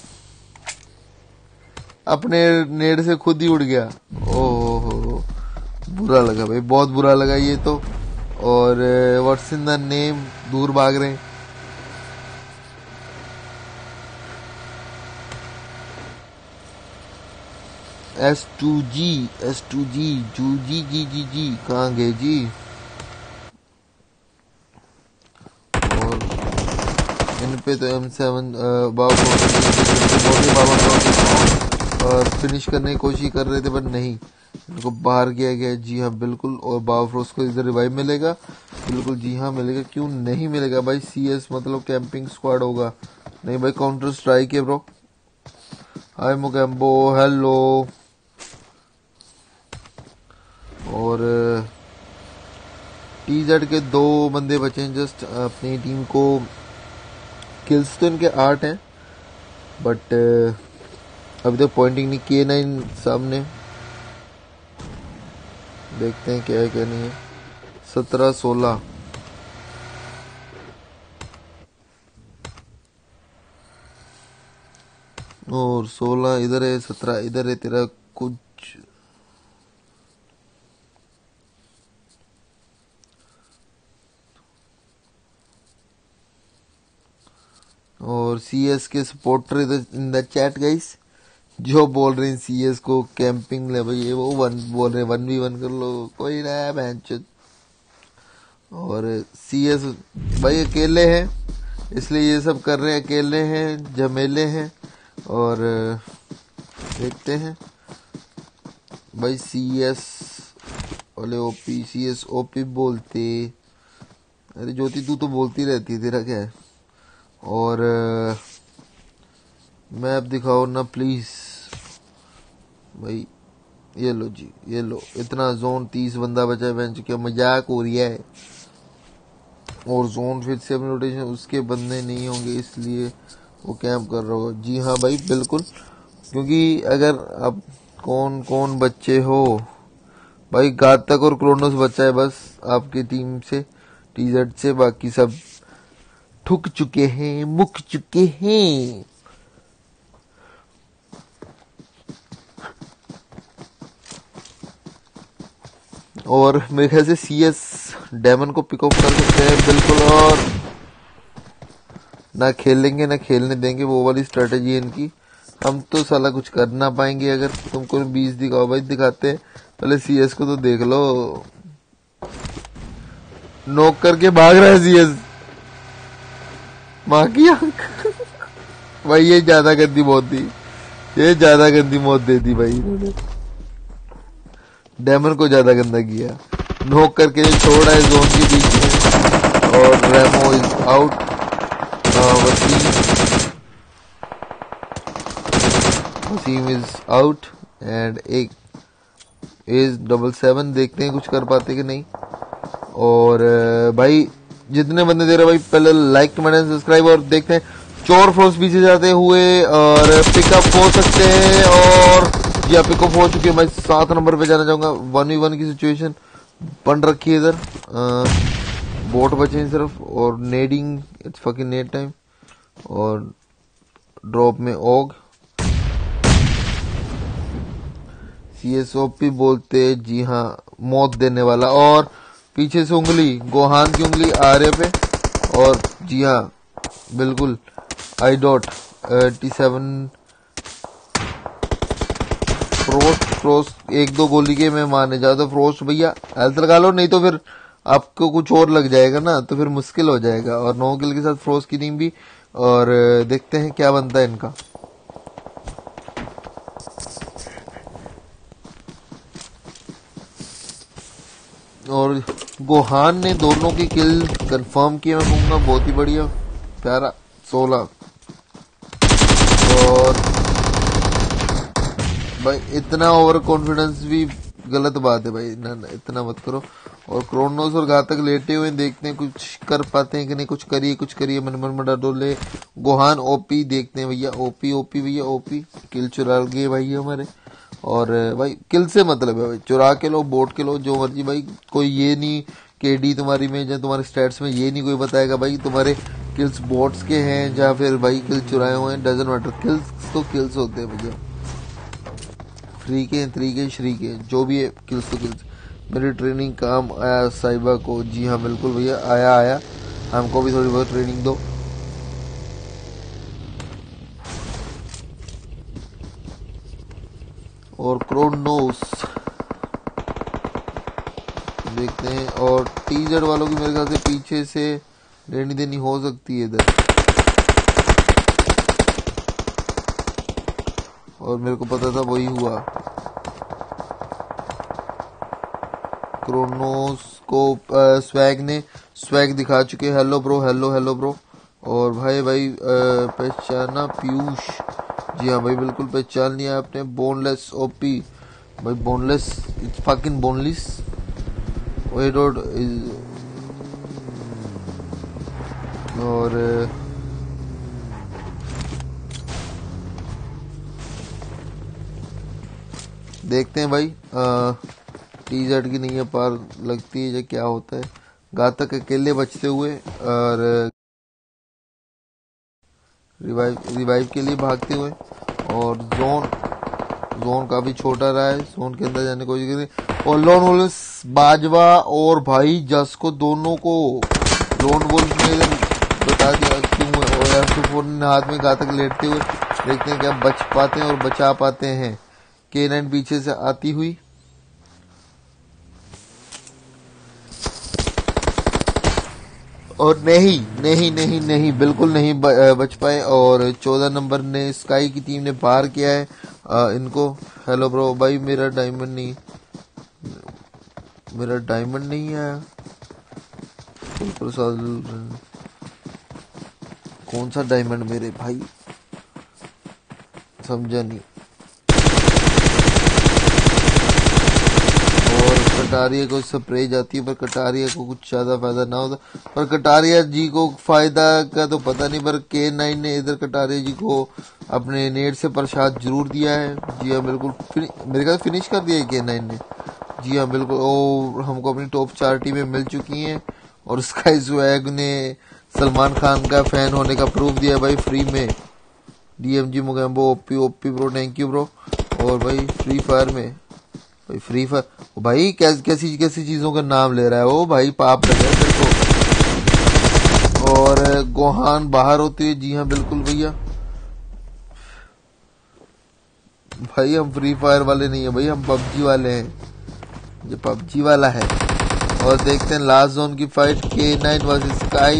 अपने नेट से खुद ही उड़ गया। ओहो बुरा लगा भाई, बहुत बुरा लगा ये तो। और व्हाट्स इन द नेम, दूर भाग रहे हैं। S2G जूजी जी कहाँ गए जी। और इन पे तो M7 और फिनिश करने की कोशिश कर रहे थे पर नहीं, इनको बाहर किया गया। जी हाँ बिल्कुल। और बावफ्रोस को इधर रिवाइव मिलेगा, बिल्कुल जी हाँ मिलेगा, क्यों नहीं मिलेगा भाई। CS मतलब कैंपिंग स्क्वाड होगा, नहीं भाई काउंटर स्ट्राइक है ब्रो। Hi Mogambo, hello. और TZ के 2 बंदे बचे हैं जस्ट। अपनी टीम को किल्स तो इनके 8 हैं, बट अभी तक पॉइंटिंग नहीं। K9 सामने, देखते हैं क्या है क्या नहीं है। 17-16 और 16 इधर है, 17 इधर है। तेरा कुछ और CS के सपोर्टर इधर इन द चैट गाइस, जो बोल रहे हैं CS को कैंपिंग ले भाई, ये वो बोल रहे हैं 1v1 कर लो, कोई ना बेंच। और CS भाई अकेले हैं इसलिए ये सब कर रहे हैं, अकेले हैं, झमेले हैं। और देखते हैं भाई CS वाले CS OP बोलते। अरे ज्योति तू तो बोलती रहती है, तेरा क्या है। और मैप दिखाओ ना प्लीज भाई। ये लो जी, ये लो। इतना जोन 30 बंदा बचा है बेंच, क्या मजाक हो रही है। और जोन फिर से अपनी रोटेशन, उसके बंदे नहीं होंगे इसलिए वो कैंप कर रहा होगा। जी हाँ भाई बिल्कुल, क्योंकि अगर आप कौन बच्चे हो भाई, घातक और क्रोनोस बच्चा है बस आपकी टीम से, TZ से। बाकी सब ठुक चुके हैं, मुक चुके हैं। और मेरे ख्याल से CS डेमन को पिकअप कर सकते हैं बिल्कुल। और ना खेलेंगे ना खेलने देंगे, वो वाली स्ट्रेटेजी है इनकी। हम तो साला कुछ कर ना पाएंगे। अगर तुमको 20 दिखाओ भाई, दिखाते हैं। पहले CS को तो देख लो, नॉक करके भाग रहा है CS, माँ की आंख। भाई ये ज्यादा गंदी मौत दी, ये ज्यादा गंदी मौत दे दी भाई इन्होंने। डेमन को ज्यादा गंदा किया, नॉक करके छोड़ा है जोन के बीच में। और Remo is out. Wasim is out and एक इज 77। देखते हैं कुछ कर पाते कि नहीं। और भाई जितने बंदे दे रहे भाई, पहले लाइक कमेंट एंड सब्सक्राइब। और देखते हैं चोर फोर्स पीछे जाते हुए और पिकअप हो सकते हैं। और या पिकअप हो चुके हैं भाई, 7 नंबर पे जाना चाहूंगा। 1v1 की सिचुएशन बन रखी है इधर। बोट बचे हैं सिर्फ और nading, it's fucking net time. और ड्रॉप में ओग CSOP बोलते, जी हाँ मौत देने वाला। और पीछे से उंगली, गोहान की उंगली आर्य पे। और जी हाँ बिल्कुल I.87 फ्रोस्ट 1-2 गोली के मैं मारने जाता। तो फ्रोस्ट भैया हेल्थ लगा लो, नहीं तो फिर आपको कुछ और लग जाएगा ना, तो फिर मुश्किल हो जाएगा। और 9 किल के साथ फ्रोस्ट की टीम भी। और देखते हैं क्या बनता है इनका। और गोहान ने दोनों की किल कंफर्म किया, मैं कहूंगा बहुत ही बढ़िया प्यारा। 16 और भाई इतना ओवर कॉन्फिडेंस भी गलत बात है भाई, ना इतना मत करो। और क्रोनोस और घातक लेटे हुए, देखते हैं कुछ कर पाते हैं कि नहीं। कुछ करिए मन में डोले। गोहान OP देखते हैं भैया, OP भैया OP। किल चुरा गए भाई हमारे। और भाई किल से मतलब है भाई, चुरा के लो, बोट के लो, जो मर्जी भाई। कोई ये नहीं KD तुम्हारी में या तुम्हारे स्टैट्स में ये नहीं कोई बताएगा भाई तुम्हारे किल्स बोट्स के हैं या फिर भाई किल चुराए हुए हैं। डजंट मैटर, किल्स तो किल्स होते हैं भैया। फ्री के, 3 के, श्री के, जो भी है किल्स तो किल्स। मेरी ट्रेनिंग काम आया साहिबा को। जी हाँ बिल्कुल भैया, आया, हमको भी थोड़ी बहुत ट्रेनिंग दो। और क्रोनोस देखते हैं, और टीजेड वालों की मेरे ख्याल से पीछे से लेनी देनी हो सकती है इधर, और मेरे को पता था वही हुआ। क्रोनोस को स्वैग दिखा चुके। Hello bro bro. और भाई पहचाना पीयूष? जी हाँ भाई बिल्कुल पहचान लिया आपने। बोनलेस ओपी भाई, बोनलेस इट्स फकिंग बोनलेस। और देखते हैं भाई टीजेड की नहीं है पार लगती है जो क्या होता है। घातक अकेले बचते हुए और रिवाइव के लिए भागते हुए, और जोन काफी छोटा रहा है, जोन के अंदर जाने की कोशिश करें। और लोन वुल्फ बाजवा और भाई जस को दोनों को लोन वुल्फ ने बता दिया क्यों, और F24 ने हाथ में घातक लेटते हुए। देखते हैं क्या बच पाते हैं और बचा पाते हैं। K9 पीछे से आती हुई, और नहीं बिल्कुल नहीं बच पाए, और 14 नंबर ने स्काई की टीम ने पार किया है इनको। हेलो ब्रो भाई, मेरा डायमंड नहीं आया। कौन सा डायमंड मेरे भाई, समझा नहीं। और कटारिया को स्प्रे जाती है, पर कटारिया को कुछ ज्यादा फायदा ना होता, पर कटारिया जी को फायदा का तो पता नहीं, पर K9 ने इधर कटारिया जी को अपने नेट से प्रसाद जरूर दिया है। जी हाँ बिल्कुल, मेरे ख्याल फिनिश कर दिया है K9 ने। जी हाँ बिल्कुल, और हमको अपनी टॉप 4 टीमें मिल चुकी हैं, और स्काई स्वैग ने सलमान खान का फैन होने का प्रूफ दिया भाई फ्री में। DMG Mogambo OP bro, thank you bro. और भाई फ्री फायर में भाई कैसी चीजों का नाम ले रहा है वो भाई, पाप लगे तेरे को। और गोहान बाहर होते हुए, जी हाँ बिल्कुल भैया। भाई हम फ्री फायर वाले नहीं है भाई, हम पबजी वाले हैं, जो पबजी वाला है। और देखते हैं लास्ट जोन की fight, K9 versus Sky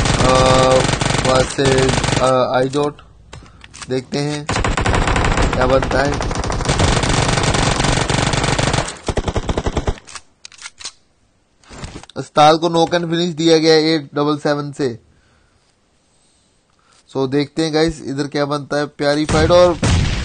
versus iDot. देखते हैं क्या बनता है। अस्ताल को नॉक एंड फिनिश दिया गया 877 से। सो देखते हैं गाइस इधर क्या बनता है। प्यारी फाइट, और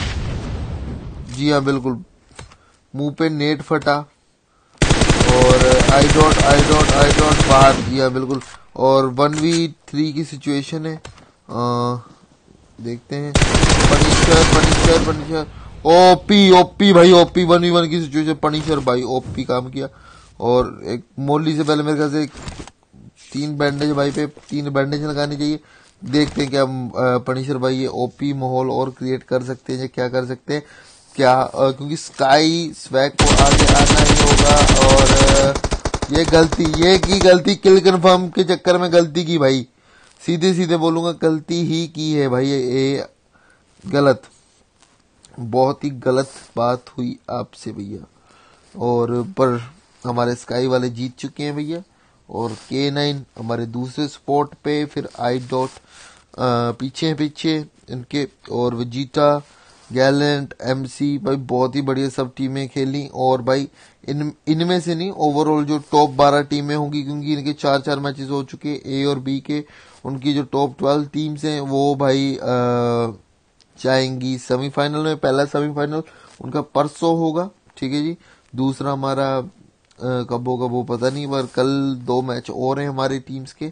जी हाँ बिल्कुल मुंह पे नेट फटा, और आई डॉट बाहर। जी हाँ बिल्कुल, और 1v3 की सिचुएशन है। देखते हैं। पनिशर ओपी भाई, ओपी 1v1 की सिचुएशन। पनिशर भाई ओपी काम किया, और एक मोली से पहले मेरे ख्याल से 3 बैंडेज भाई पे 3 बैंडेज लगानी चाहिए। देखते हैं क्या पनिशर भाई ये ओपी माहौल और क्रिएट कर सकते हैं या क्या कर सकते हैं क्या, क्योंकि स्काई स्वैग को आगे आना ही होगा। और ये गलती किल कंफर्म के चक्कर में गलती की भाई, सीधे बोलूंगा गलती ही की है भाई। ये गलत, बहुत ही गलत बात हुई आपसे भैया। और पर हमारे स्काई वाले जीत चुके हैं भैया, और K9 हमारे दूसरे स्पॉट पे, फिर आई डॉट पीछे इनके, और विजिटा, गैलेंट, MC भाई बहुत ही बढ़िया सब टीमें खेली। और भाई इनमें से नहीं, ओवरऑल जो टॉप 12 टीमें होंगी, क्योंकि इनके 4 मैचेस हो चुके A और B के, उनकी जो टॉप 12 टीम्स हैं वो भाई जाएंगी सेमीफाइनल में। पहला सेमीफाइनल उनका परसों होगा, ठीक है जी। दूसरा हमारा कब होगा वो पता नहीं, पर कल 2 मैच और हैं हमारी टीम्स के।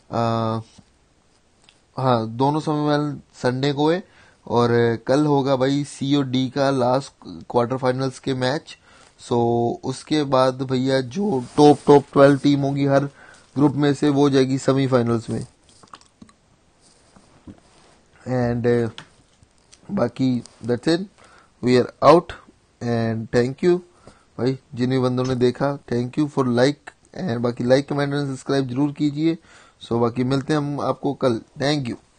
हाँ, दोनों सेमीफाइनल संडे को है, और कल होगा भाई C और D का लास्ट क्वार्टर फाइनल्स के मैच। सो उसके बाद भैया जो टॉप 12 टीम होगी हर ग्रुप में से, वो जाएगी सेमीफाइनल्स में। एंड बाकी that's it, we are out, and thank you भाई जिन भी बंदों ने देखा thank you for like, and बाकी लाइक कमेंट एंड सब्सक्राइब जरूर कीजिए। सो बाकी मिलते हैं हम आपको कल। Thank you.